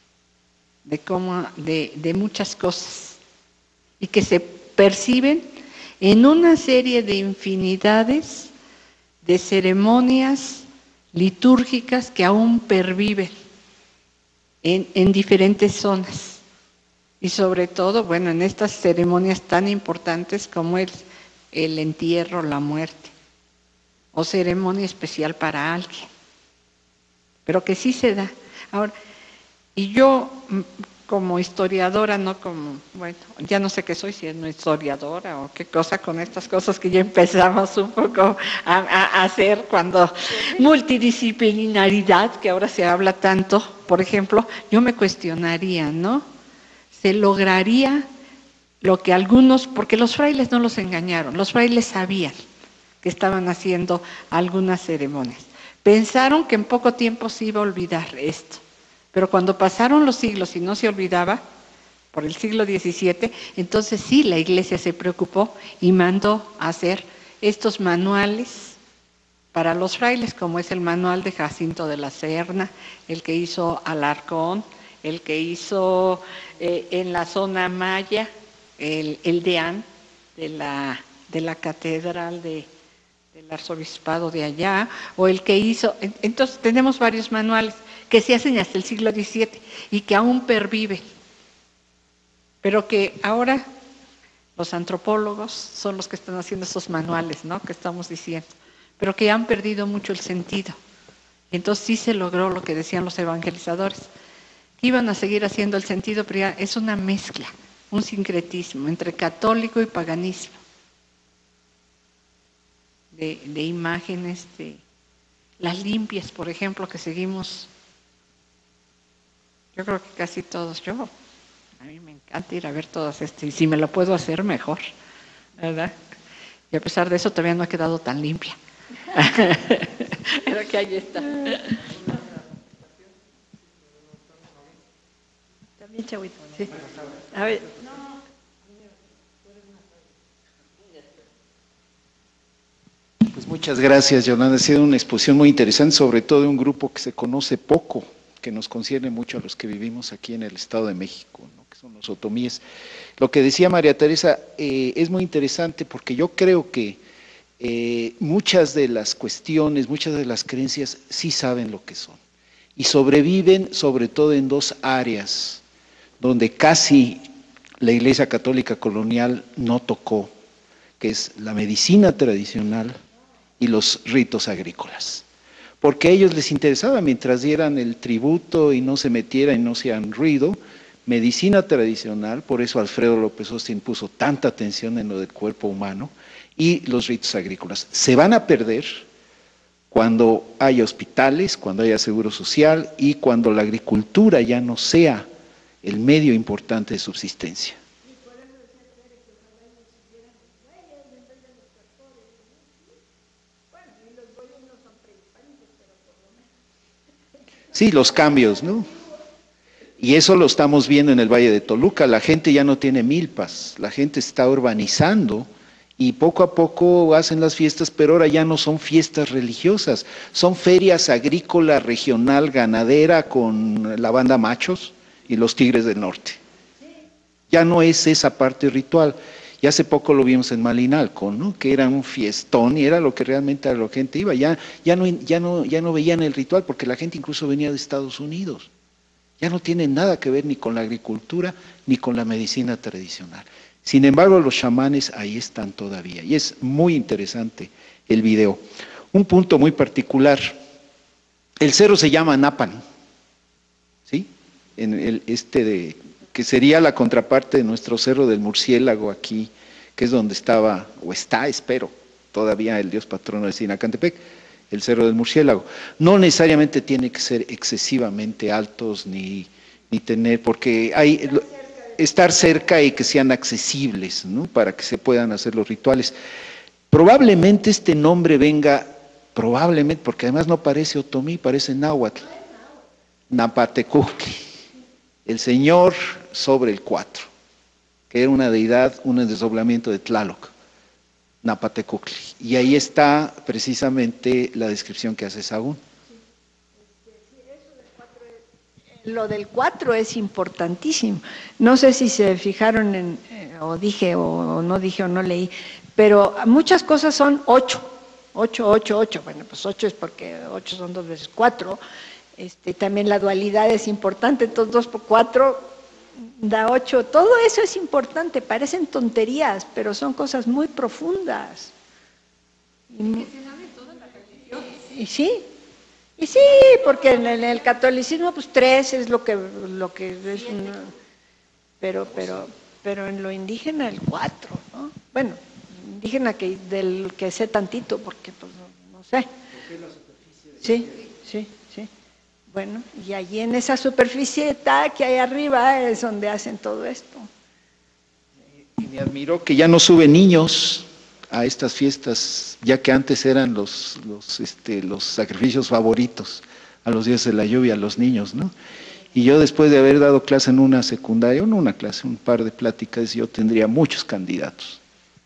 de muchas cosas y que se perciben en una serie de infinidades de ceremonias litúrgicas que aún perviven en diferentes zonas y sobre todo, bueno, en estas ceremonias tan importantes como el entierro, la muerte o ceremonia especial para alguien, pero que sí se da. Ahora, y yo como historiadora, no como, bueno, ya no sé qué soy, si es una historiadora o qué cosa con estas cosas que ya empezamos un poco a hacer cuando multidisciplinaridad, que ahora se habla tanto, por ejemplo, yo me cuestionaría, ¿no? ¿Se lograría lo que algunos, porque los frailes no los engañaron, los frailes sabían que estaban haciendo algunas ceremonias, pensaron que en poco tiempo se iba a olvidar esto? Pero cuando pasaron los siglos y no se olvidaba, por el siglo XVII, entonces sí la Iglesia se preocupó y mandó a hacer estos manuales para los frailes, como es el manual de Jacinto de la Serna, el que hizo Alarcón, el que hizo en la zona maya, el deán de la catedral del arzobispado de allá, o el que hizo, entonces tenemos varios manuales que se hacen hasta el siglo XVII y que aún perviven, pero que ahora los antropólogos son los que están haciendo esos manuales, ¿no?, que estamos diciendo, pero que han perdido mucho el sentido. Entonces sí se logró lo que decían los evangelizadores, que iban a seguir haciendo el sentido, pero ya es una mezcla, un sincretismo entre católico y paganismo, de imágenes, de las limpias, por ejemplo, que seguimos. Yo creo que casi todos, a mí me encanta ir a ver todas y si me lo puedo hacer mejor, ¿verdad? Y a pesar de eso todavía no ha quedado tan limpia. Pero que ahí está. También, Chavito. Sí. A ver. Pues muchas gracias, Yolanda. Ha sido una exposición muy interesante, sobre todo de un grupo que se conoce poco, que nos concierne mucho a los que vivimos aquí en el Estado de México, ¿no?, que son los otomíes. Lo que decía María Teresa es muy interesante porque yo creo que muchas de las cuestiones, muchas de las creencias sí saben lo que son. Y sobreviven sobre todo en dos áreas donde casi la Iglesia Católica colonial no tocó, que es la medicina tradicional y los ritos agrícolas. Porque a ellos les interesaba, mientras dieran el tributo y no se metieran y no hacían ruido, medicina tradicional, por eso Alfredo López Austin puso tanta atención en lo del cuerpo humano, y los ritos agrícolas. Se van a perder cuando haya hospitales, cuando haya seguro social y cuando la agricultura ya no sea el medio importante de subsistencia. Sí, los cambios, ¿no? Y eso lo estamos viendo en el Valle de Toluca. La gente ya no tiene milpas, la gente está urbanizando y poco a poco hacen las fiestas, pero ahora ya no son fiestas religiosas, son ferias agrícola, regional, ganadera con la banda Machos y los Tigres del Norte. Ya no es esa parte ritual. Y hace poco lo vimos en Malinalco, ¿no? Que era un fiestón y era lo que realmente a la gente iba. Ya no veían el ritual porque la gente incluso venía de Estados Unidos. Ya no tiene nada que ver ni con la agricultura ni con la medicina tradicional. Sin embargo, los chamanes ahí están todavía. Y es muy interesante el video. Un punto muy particular. El cerro se llama Napan, ¿sí? Que sería la contraparte de nuestro Cerro del Murciélago aquí, que es donde estaba, o está, espero, todavía el dios patrono de Sinacantepec, el Cerro del Murciélago. No necesariamente tiene que ser excesivamente altos ni tener, porque hay estar cerca y que sean accesibles, ¿no? Para que se puedan hacer los rituales. Probablemente este nombre venga, probablemente, porque además no parece otomí, parece náhuatl, Napatecuhtli, el señor sobre el 4, que era una deidad, un desdoblamiento de Tlaloc, Napatecuhtli. Y ahí está precisamente la descripción que hace Sahagún. Lo del 4 es importantísimo. No sé si se fijaron en, o dije o no dije o no leí, pero muchas cosas son 8. 8, 8, 8. Bueno, pues 8 es porque 8 son 2 veces 4. También la dualidad es importante, entonces 2 por 4 da 8. Todo eso es importante, parecen tonterías, pero son cosas muy profundas. Y sí. Y sí, porque en el catolicismo pues 3 es lo que es, pero en lo indígena el 4, ¿no? Bueno, indígena del que sé tantito, porque pues no sé. Sí. Bueno, y allí en esa superficie que hay arriba es donde hacen todo esto. Y me admiró que ya no suben niños a estas fiestas, ya que antes eran los sacrificios favoritos a los dioses de la lluvia, a los niños, ¿no? Y yo después de haber dado clase en una secundaria, no una clase, un par de pláticas, yo tendría muchos candidatos.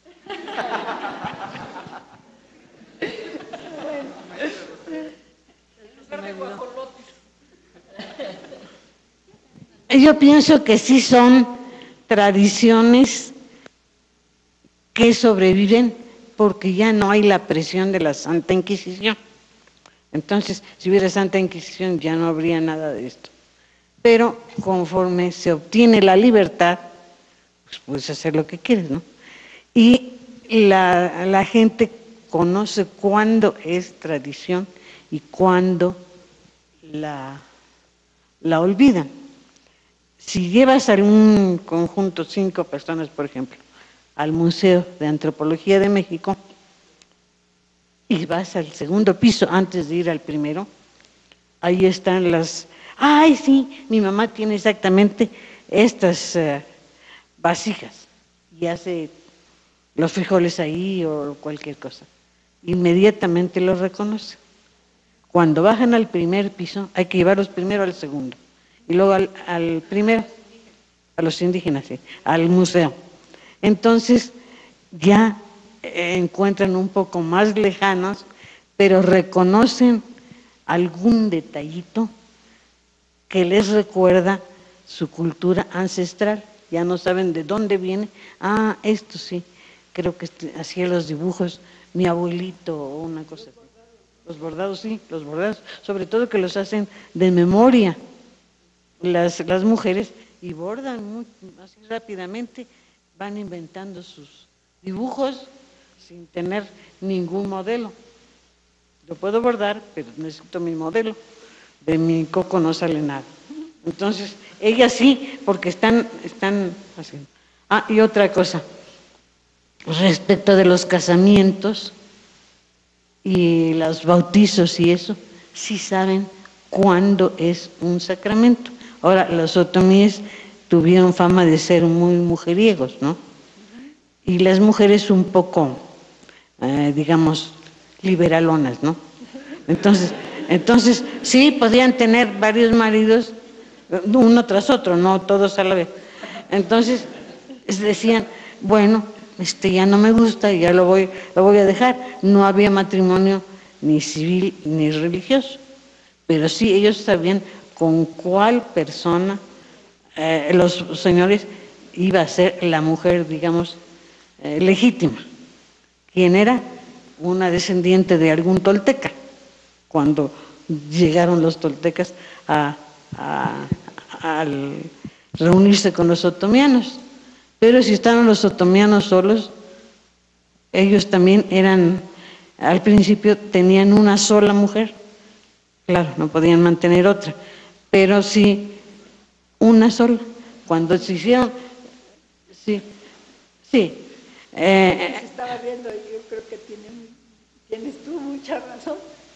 Yo pienso que sí son tradiciones que sobreviven porque ya no hay la presión de la Santa Inquisición. Entonces, si hubiera Santa Inquisición ya no habría nada de esto. Pero conforme se obtiene la libertad, pues puedes hacer lo que quieres, ¿no? Y la gente conoce cuándo es tradición y cuándo la olvidan. Si llevas a un conjunto 5 personas, por ejemplo, al Museo de Antropología de México y vas al segundo piso antes de ir al primero, ahí están ¡ay, sí! Mi mamá tiene exactamente estas vasijas y hace los frijoles ahí o cualquier cosa. Inmediatamente los reconoce. Cuando bajan al primer piso, hay que llevarlos primero al segundo y luego al primero, a los indígenas, sí, al museo. Entonces ya encuentran un poco más lejanos, pero reconocen algún detallito que les recuerda su cultura ancestral. Ya no saben de dónde viene. Ah, esto sí, creo que hacía los dibujos mi abuelito o una cosa así. Los bordados, sí, los bordados, sobre todo que los hacen de memoria las mujeres y bordan muy, así rápidamente, van inventando sus dibujos sin tener ningún modelo. Yo puedo bordar, pero necesito mi modelo. De mi coco no sale nada. Entonces, ellas sí, porque están haciendo. Ah, y otra cosa, respecto de los casamientos y los bautizos y eso, sí saben cuándo es un sacramento. Ahora, los otomíes tuvieron fama de ser muy mujeriegos, ¿no? Y las mujeres un poco, digamos, liberalonas, ¿no? Entonces, sí, podían tener varios maridos, uno tras otro, no todos a la vez. Entonces, decían, bueno, ya no me gusta y ya lo voy a dejar. No había matrimonio ni civil ni religioso, pero sí ellos sabían con cuál persona los señores iba a ser la mujer, digamos, legítima. ¿Quién era? Una descendiente de algún tolteca, cuando llegaron los toltecas a reunirse con los otomianos. Pero si estaban los otomianos solos, ellos también eran, al principio tenían una sola mujer, claro, no podían mantener otra, pero sí una sola. Cuando se hicieron, sí. Estaba viendo y yo creo que tienes tú mucha razón.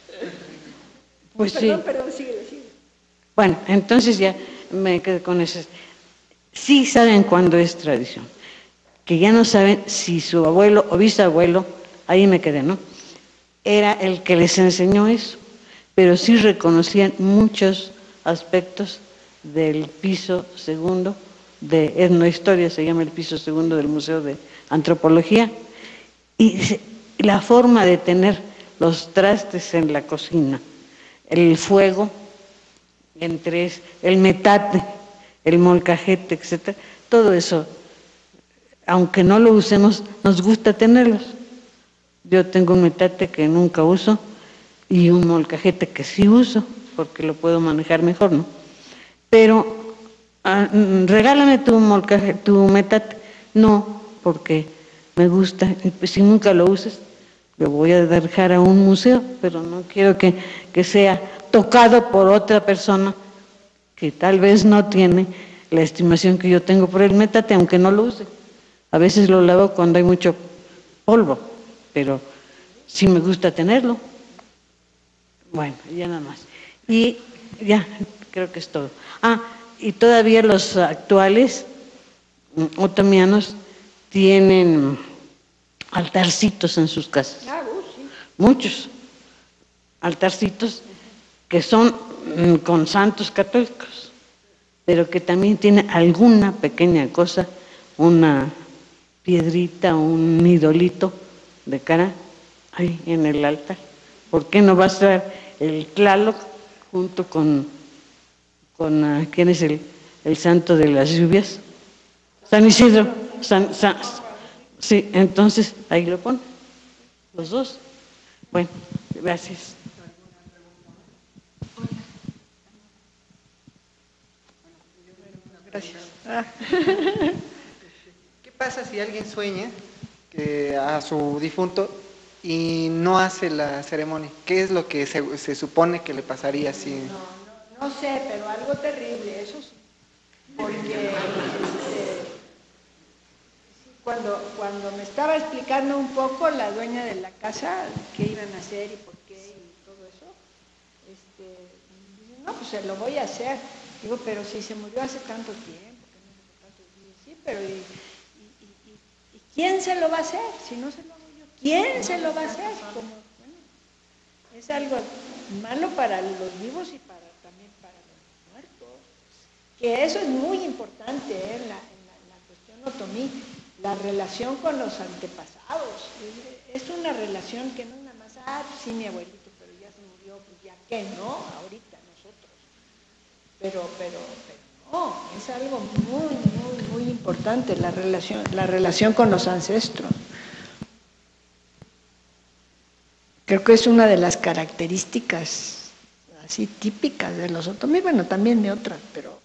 Pues perdón, sí. Perdón, sigue. Bueno, entonces ya me quedé con eso. Sí saben cuándo es tradición, que ya no saben si su abuelo o bisabuelo, ahí me quedé, ¿no? Era el que les enseñó eso, pero sí reconocían muchos aspectos del piso segundo de etnohistoria, se llama el piso segundo del Museo de Antropología, y la forma de tener los trastes en la cocina, el fuego, entre el metate, el molcajete, etcétera, todo eso, aunque no lo usemos, nos gusta tenerlos. Yo tengo un metate que nunca uso y un molcajete que sí uso, porque lo puedo manejar mejor, ¿no? Pero regálame tu metate. No, porque me gusta, y pues si nunca lo usas, lo voy a dejar a un museo, pero no quiero que sea tocado por otra persona que tal vez no tiene la estimación que yo tengo por el metate, aunque no lo use. A veces lo lavo cuando hay mucho polvo, pero sí me gusta tenerlo. Bueno, ya nada más. Y ya, creo que es todo. Ah, y todavía los actuales otomianos tienen altarcitos en sus casas. Sí. Muchos altarcitos que son con santos católicos, pero que también tiene alguna pequeña cosa, una piedrita, un idolito de cara ahí en el altar. ¿Por qué no va a estar el Tlaloc junto con quién es el santo de las lluvias? San Isidro. Sí, entonces ahí lo ponen, los dos. Bueno, gracias. Gracias. ¿Qué pasa si alguien sueña a su difunto y no hace la ceremonia? ¿Qué es lo que se supone que le pasaría si...? No sé, pero algo terrible, eso sí. Porque cuando me estaba explicando un poco la dueña de la casa qué iban a hacer y por qué y todo eso, dice, no, pues se lo voy a hacer. Digo, pero si se murió hace tanto tiempo, que no hace tanto tiempo. Sí, pero ¿y quién se lo va a hacer? Si no se lo hago yo, ¿quién se lo va a hacer? Como, bueno, es algo malo para los vivos y también para los muertos. Que eso es muy importante en la cuestión otomí, la relación con los antepasados. Es una relación que no es nada más, pues sí, mi abuelito, pero ya se murió, pues ya qué, ¿no? Ahorita nosotros. Pero no, es algo muy importante la relación con los ancestros. Creo que es una de las características así típicas de los otomíes, bueno, también de otras, pero...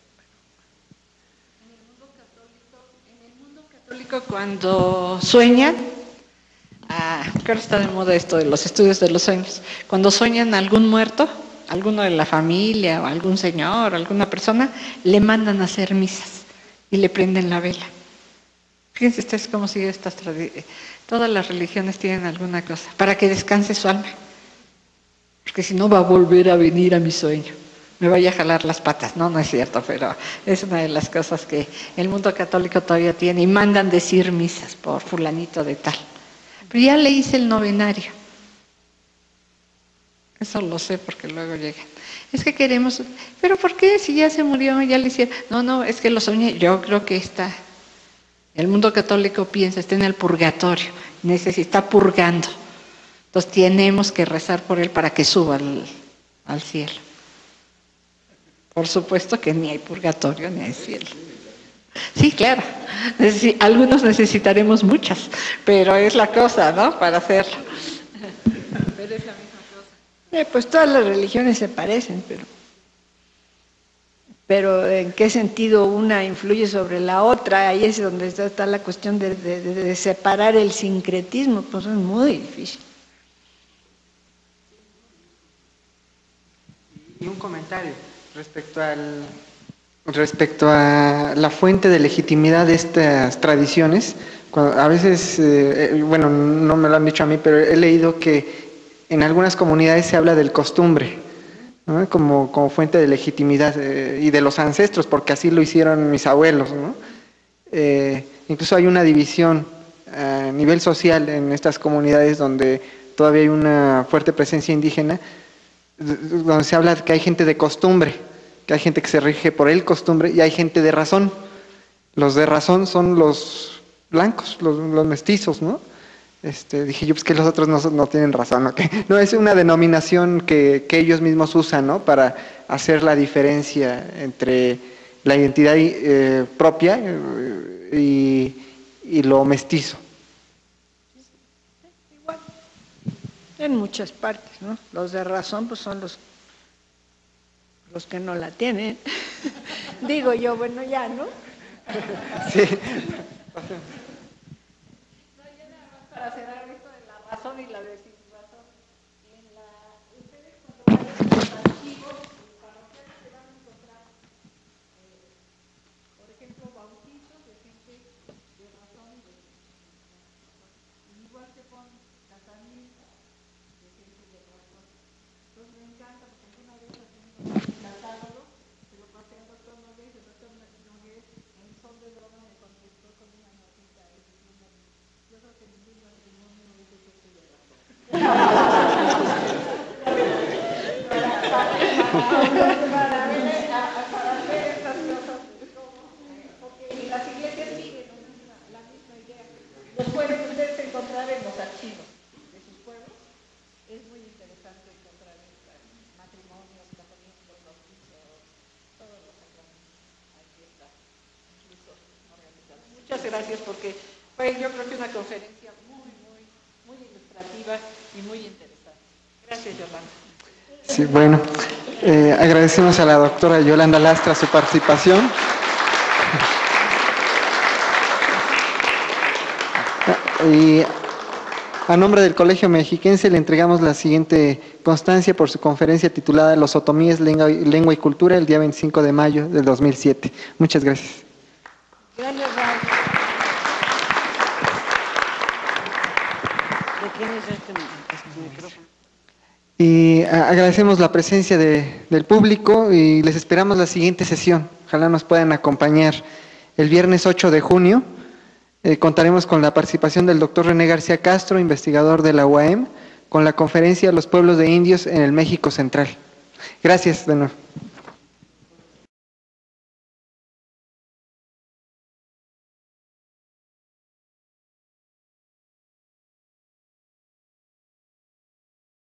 En el mundo católico cuando sueñan, claro está de moda esto de los estudios de los sueños, cuando sueñan a algún muerto, alguno de la familia o algún señor, alguna persona, le mandan a hacer misas y le prenden la vela. Fíjense ustedes cómo sigue estas tradiciones. Todas las religiones tienen alguna cosa, para que descanse su alma. Porque si no va a volver a venir a mi sueño, me vaya a jalar las patas. No, no es cierto, pero es una de las cosas que el mundo católico todavía tiene y mandan decir misas por fulanito de tal. Pero ya le hice el novenario. Eso lo sé porque luego llegan. Es que queremos, pero ¿por qué si ya se murió, ya le hicieron? No, es que lo soñé. Yo creo que el mundo católico piensa, está en el purgatorio, está purgando. Entonces tenemos que rezar por él para que suba al cielo. Por supuesto que ni hay purgatorio ni hay cielo. Sí, claro. Algunos necesitaremos muchas, pero es la cosa, ¿no? Para hacerlo. Pero es la misma cosa. Pues todas las religiones se parecen, pero ¿en qué sentido una influye sobre la otra? Ahí es donde está la cuestión de separar el sincretismo, pues es muy difícil. Y un comentario respecto a la fuente de legitimidad de estas tradiciones. A veces, bueno, no me lo han dicho a mí, pero he leído que en algunas comunidades se habla del costumbre, ¿no? Como fuente de legitimidad y de los ancestros, porque así lo hicieron mis abuelos, ¿no? Incluso hay una división a nivel social en estas comunidades donde todavía hay una fuerte presencia indígena, donde se habla que hay gente de costumbre, que hay gente que se rige por el costumbre y hay gente de razón. Los de razón son los blancos, los mestizos, ¿no? Dije yo, pues que los otros no tienen razón, ¿no? No, es una denominación que ellos mismos usan, ¿no? Para hacer la diferencia entre la identidad propia y lo mestizo. Igual, en muchas partes, ¿no? Los de razón pues son los que no la tienen. Digo yo, bueno, ya, ¿no? Sí. Para cerrar esto de la razón y la desinrazón, ustedes cuando vayan a los archivos, para ustedes se van a encontrar, por ejemplo, bautizos de gente de razón y de desinrazón. Igual que ponen casamientos de gente de razón. Entonces me encanta porque alguna vez haciendo un catálogo, se lo pasé al doctor Nogués, el doctor Nogués en son de broma me contestó con una notita diciendo, yo creo que ningún matrimonio es de gente de razón. Para ver estas cosas, porque las iglesias siguen la misma idea. Los pueden ustedes encontrar en los archivos de sus pueblos. Es muy interesante encontrar matrimonios, casamientos, bautizos, todos los sacramentos. Aquí está, incluso organizados. Muchas gracias porque fue yo creo que una conferencia muy ilustrativa y muy interesante. Gracias, Yolanda. Sí, bueno, agradecemos a la doctora Yolanda Lastra su participación. Y a nombre del Colegio Mexiquense le entregamos la siguiente constancia por su conferencia titulada Los otomíes, lengua y cultura, el día 25 de mayo del 2007. Muchas gracias. Gracias, Raúl. ¿De quién es este micrófono? Y agradecemos la presencia del público y les esperamos la siguiente sesión. Ojalá nos puedan acompañar el viernes 8 de junio. Contaremos con la participación del doctor René García Castro, investigador de la UAM, con la conferencia Los pueblos de indios en el México Central. Gracias de nuevo.